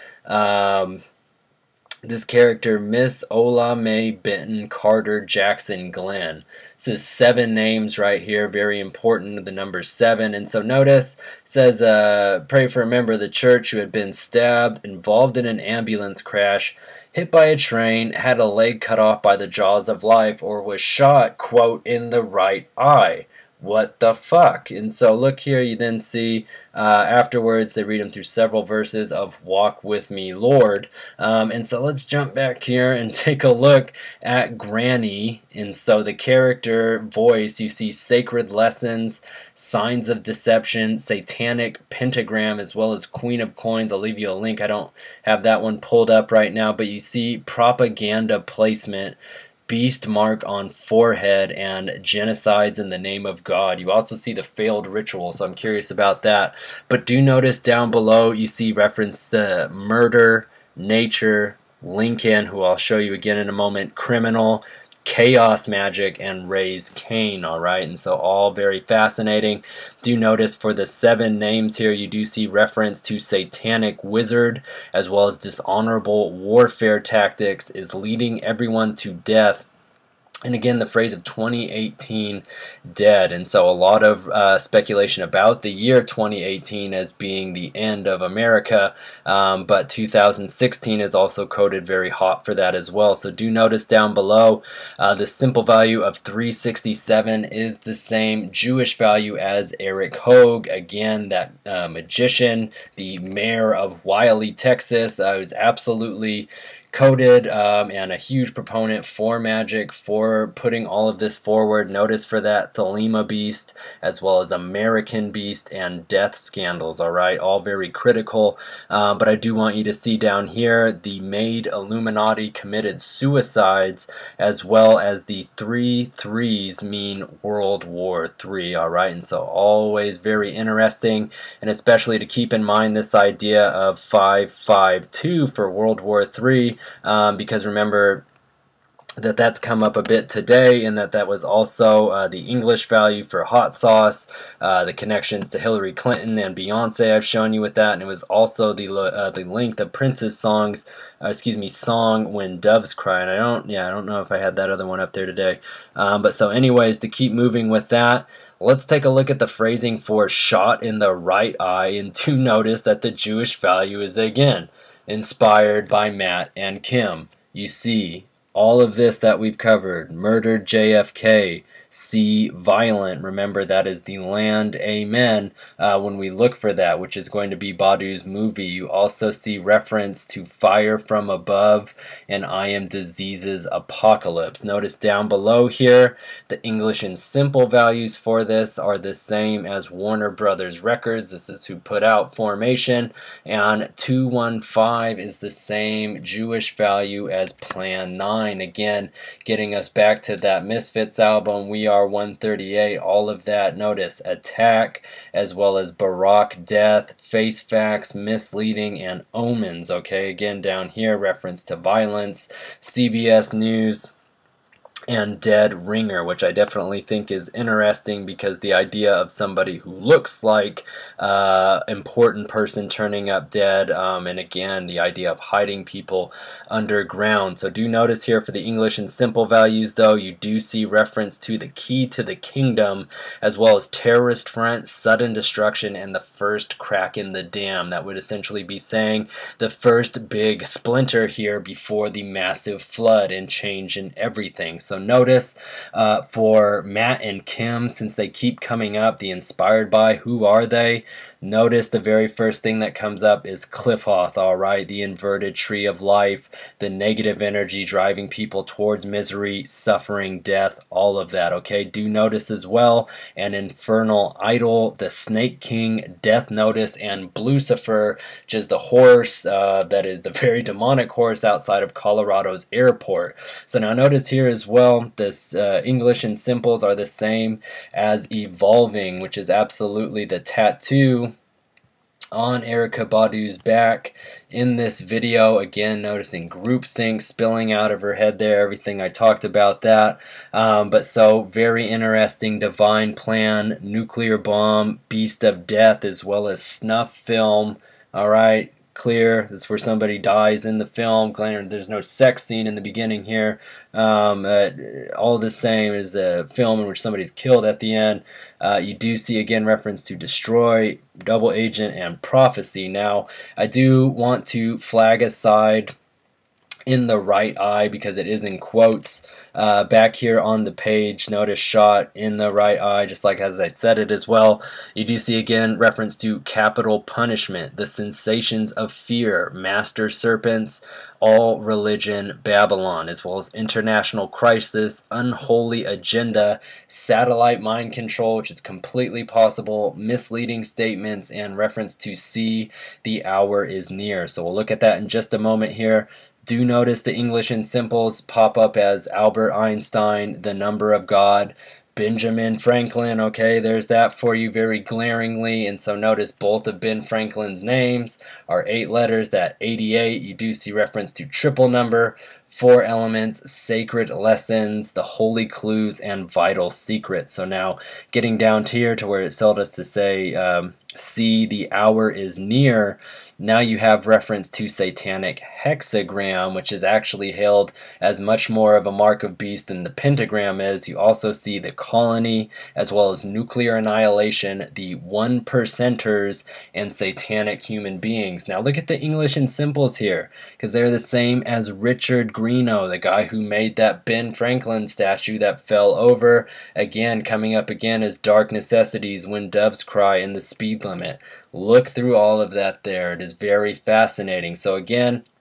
[SPEAKER 1] um, this character Miss Ola Mae Benton Carter Jackson Glenn. This is seven names right here, very important, the number seven. And so notice it says uh, pray for a member of the church who had been stabbed, involved in an ambulance crash, hit by a train, had a leg cut off by the jaws of life, or was shot, quote, in the right eye. What the fuck? And so look here, you then see uh, afterwards they read them through several verses of Walk With Me, Lord. Um, and so let's jump back here and take a look at Granny. And so the character voice, you see sacred lessons, signs of deception, satanic pentagram, as well as Queen of Coins. I'll leave you a link. I don't have that one pulled up right now, but you see propaganda placement, beast mark on forehead, and genocides in the name of God. You also see the failed ritual, so I'm curious about that. But do notice down below you see reference to murder, nature, Lincoln, who I'll show you again in a moment, criminal, chaos magic, and raise Cain. All right, and so all very fascinating. Do notice for the seven names here you do see reference to satanic wizard, as well as dishonorable warfare tactics, is leading everyone to death. And again, the phrase of twenty eighteen dead. And so a lot of uh, speculation about the year twenty eighteen as being the end of America. Um, but two thousand sixteen is also coded very hot for that as well. So do notice down below uh, the simple value of three sixty-seven is the same Jewish value as Eric Hogue. Again, that uh, magician, the mayor of Wiley, Texas. Uh, was absolutely coded um, and a huge proponent for Magic, for putting all of this forward. Notice for that Thelema Beast, as well as American Beast and Death Scandals, alright, all very critical. Um, but I do want you to see down here the Maid Illuminati committed suicides, as well as the three threes mean World War Three, alright, and so always very interesting, and especially to keep in mind this idea of five five two for World War Three, um, because remember that that's come up a bit today, and that that was also uh, the English value for hot sauce, uh, the connections to Hillary Clinton and Beyonce I've shown you with that, and it was also the uh, the length of Prince's songs, uh, excuse me, song When Doves Cry, and I don't, yeah, I don't know if I had that other one up there today, um, but so anyways, to keep moving with that, let's take a look at the phrasing for shot in the right eye, and do notice that the Jewish value is again inspired by Matt and Kim. You see all of this that we've covered: murdered J F K, see violent, remember that is the land, amen, uh, when we look for that, which is going to be Badu's movie. You also see reference to fire from above and I am disease's apocalypse. Notice down below here, the English and simple values for this are the same as Warner Brothers Records. This is who put out Formation, and two one five is the same Jewish value as Plan nine. Again, getting us back to that Misfits album, We Are one thirty-eight, all of that. Notice attack, as well as Barak, death, face facts, misleading, and omens. Okay, again down here, reference to violence, C B S News, and Dead Ringer, which I definitely think is interesting, because the idea of somebody who looks like uh, important person turning up dead, um, and again the idea of hiding people underground. So do notice here for the English and simple values though, you do see reference to the key to the kingdom, as well as terrorist front, sudden destruction, and the first crack in the dam. That would essentially be saying the first big splinter here before the massive flood and change in everything. So notice uh, for Matt and Kim, since they keep coming up, the inspired by, who are they? Notice the very first thing that comes up is Qliphoth, alright, the inverted tree of life, the negative energy driving people towards misery, suffering, death, all of that, okay? Do notice as well an infernal idol, the Snake King, Death Notice, and Blucifer, which is the horse uh, that is the very demonic horse outside of Colorado's airport. So now notice here as well, this uh, English and simples are the same as evolving, which is absolutely the tattoo on Erykah Badu's back in this video. Again, noticing groupthink spilling out of her head there, everything I talked about that. Um, but so very interesting. Divine Plan, nuclear bomb, beast of death, as well as snuff film. Alright, clear. That's where somebody dies in the film. There's no sex scene in the beginning here. Um, uh, all the same as the film in which somebody's killed at the end. Uh, you do see again reference to Destroy, Double Agent, and Prophecy. Now, I do want to flag aside in the right eye, because it is in quotes uh, back here on the page. Notice shot in the right eye, just like as I said it as well. You do see again reference to capital punishment, the sensations of fear, master serpents, all religion, Babylon, as well as international crisis, unholy agenda, satellite mind control, which is completely possible, misleading statements, and reference to see the hour is near. So we'll look at that in just a moment here. Do notice the English and simples pop up as Albert Einstein, the number of God, Benjamin Franklin. Okay, there's that for you very glaringly. And so notice both of Ben Franklin's names are eight letters. That eighty-eight, you do see reference to triple number, four elements, sacred lessons, the holy clues, and vital secrets. So now getting down to here to where it told us to say, um, see the hour is near. Now you have reference to satanic hexagram, which is actually hailed as much more of a mark of beast than the pentagram is. You also see the colony, as well as nuclear annihilation, the one percenters, and satanic human beings. Now look at the English and simples here, because they're the same as Richard Greeno, the guy who made that Ben Franklin statue that fell over. Again, coming up again as Dark Necessities, When Doves Cry, and the Speed Limit. Look through all of that there. It is very fascinating. So again,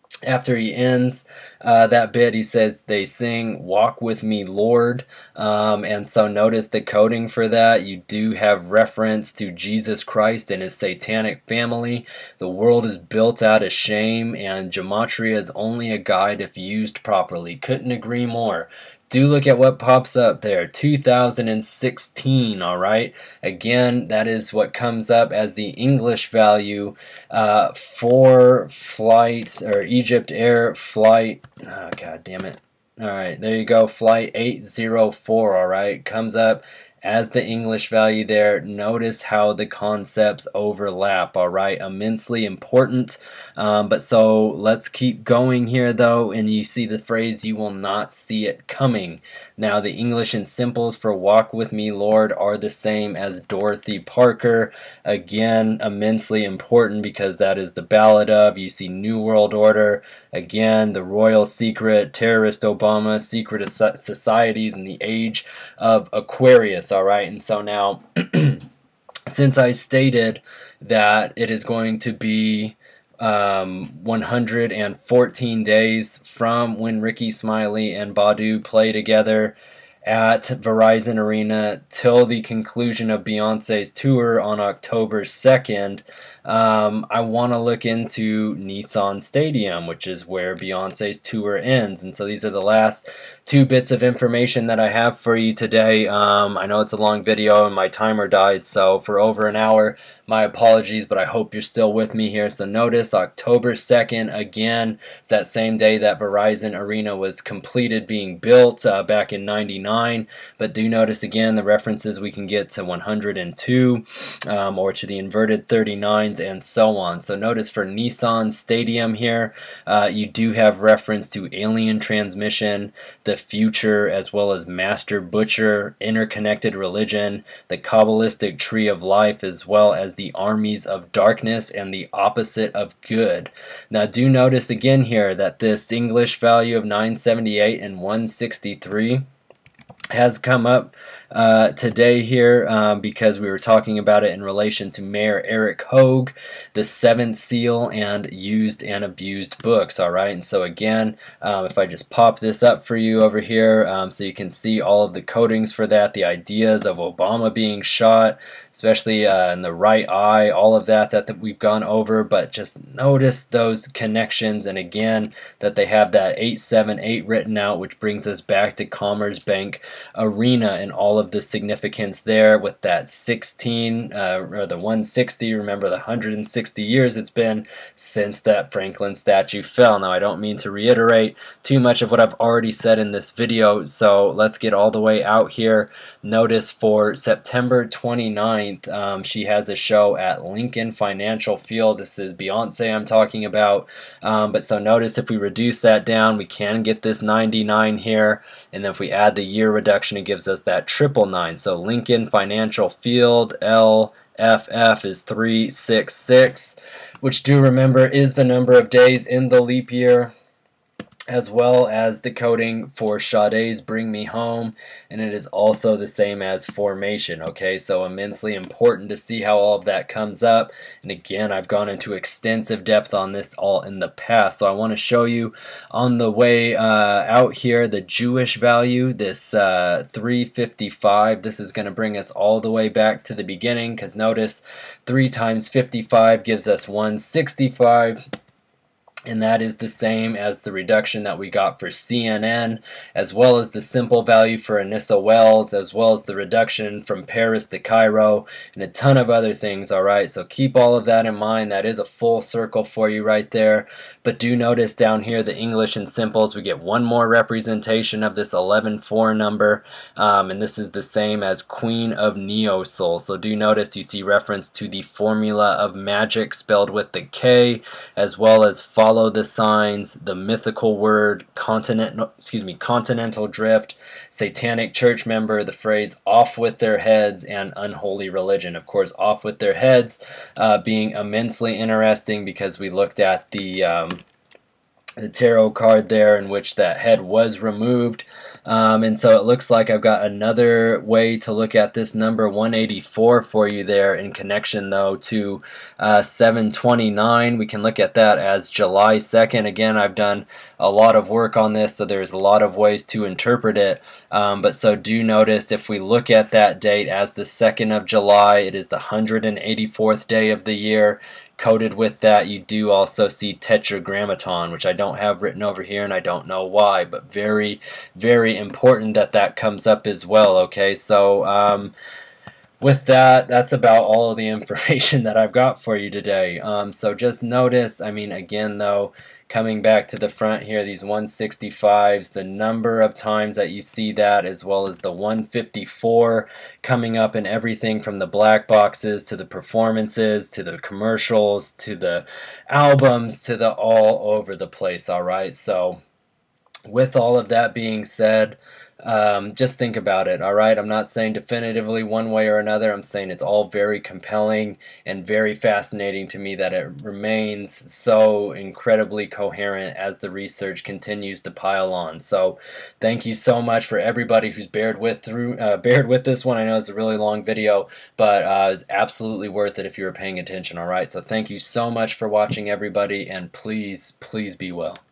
[SPEAKER 1] After he ends uh, that bit, he says they sing "Walk with Me, Lord," um, and so notice the coding for that. You do have reference to Jesus Christ and his satanic family. The world is built out of shame, and gematria is only a guide if used properly. Couldn't agree more. Do look at what pops up there, two thousand sixteen, all right? Again, that is what comes up as the English value uh, for flight, or Egypt Air flight, oh, god damn it. All right, there you go, flight eight zero four, all right? Comes up as the English value there. Notice how the concepts overlap, all right? Immensely important. Um, but so let's keep going here though, and you see the phrase, "You will not see it coming." Now the English and simples for "Walk with Me, Lord" are the same as Dorothy Parker. Again, immensely important because that is the ballad of. You see New World Order, again, the Royal Secret, Terrorist Obama, Secret Societies, and the Age of Aquarius, all right? And so now, since I stated that it is going to be um, one hundred fourteen days from when Ricky Smiley and Badu play together at Verizon Arena till the conclusion of Beyonce's tour on October second, um, I want to look into Nissan Stadium, which is where Beyonce's tour ends. And so these are the last two bits of information that I have for you today. Um, I know it's a long video and my timer died, so for over an hour, my apologies, but I hope you're still with me here. So notice October second, again, it's that same day that Verizon Arena was completed being built uh, back in ninety-nine. But do notice again the references we can get to one hundred two um, or to the inverted thirty-nines and so on. So notice for Nissan Stadium here, uh, you do have reference to Alien Transmission, The Future, as well as Master Butcher, Interconnected Religion, the Kabbalistic Tree of Life, as well as the Armies of Darkness and the Opposite of Good. Now do notice again here that this English value of nine seventy-eight and one sixty-three has come up uh, today here um, because we were talking about it in relation to Mayor Eric Hogue, the Seventh Seal, and Used and Abused books. All right, and so again, um, if I just pop this up for you over here, um, so you can see all of the codings for that, the ideas of Obama being shot, especially uh, in the right eye, all of that, that that we've gone over. But just notice those connections, and again that they have that eight seven eight written out, which brings us back to Commerce Bank Arena and all of the significance there with that sixteen uh, or the one sixty. Remember the one hundred sixty years it's been since that Franklin statue fell. Now I don't mean to reiterate too much of what I've already said in this video, so let's get all the way out here. Notice for September twenty-ninth, um, she has a show at Lincoln Financial Field. This is Beyonce I'm talking about, um, but so notice if we reduce that down, we can get this ninety-nine here, and then if we add the year reduction, it gives us that triple nine. So Lincoln Financial Field, L F F is three six six, which do remember is the number of days in the leap year, as well as the coding for Sade's Bring Me Home, and it is also the same as Formation. Okay, so immensely important to see how all of that comes up, and again I've gone into extensive depth on this all in the past, so I want to show you on the way uh, out here the Jewish value, this uh, three fifty-five. This is going to bring us all the way back to the beginning, because notice three times fifty-five gives us one sixty-five, and that is the same as the reduction that we got for C N N, as well as the simple value for Anissa Wells, as well as the reduction from Paris to Cairo, and a ton of other things. Alright, so keep all of that in mind. That is a full circle for you right there. But do notice down here the English and simples, we get one more representation of this eleven four number, um, and this is the same as Queen of Neo Soul. So do notice you see reference to the formula of magic spelled with the K, as well as follow Follow the signs, the mythical word, continent, excuse me, continental drift, satanic church member, the phrase off with their heads, and unholy religion. Of course, off with their heads uh, being immensely interesting because we looked at the um, the tarot card there in which that head was removed, Um, and so it looks like I've got another way to look at this number one eighty-four for you there in connection though to uh, seven twenty-nine. We can look at that as July second. Again, I've done a lot of work on this, so there's a lot of ways to interpret it. Um, but so do notice if we look at that date as the second of July, it is the one hundred eighty-fourth day of the year. Coded with that, you do also see Tetragrammaton, which I don't have written over here, and I don't know why, but very, very important that that comes up as well, okay? So, um, with that, that's about all of the information that I've got for you today. Um, so just notice, I mean, again, though, coming back to the front here, these one sixty-fives, the number of times that you see that, as well as the one fifty-four coming up in everything from the black boxes to the performances to the commercials to the albums to the all over the place, all right? So with all of that being said, um, just think about it, all right? I'm not saying definitively one way or another. I'm saying it's all very compelling and very fascinating to me that it remains so incredibly coherent as the research continues to pile on. So thank you so much for everybody who's bared with through uh, bared with this one. I know it's a really long video, but uh, it's absolutely worth it if you were paying attention, all right? So thank you so much for watching, everybody, and please, please be well.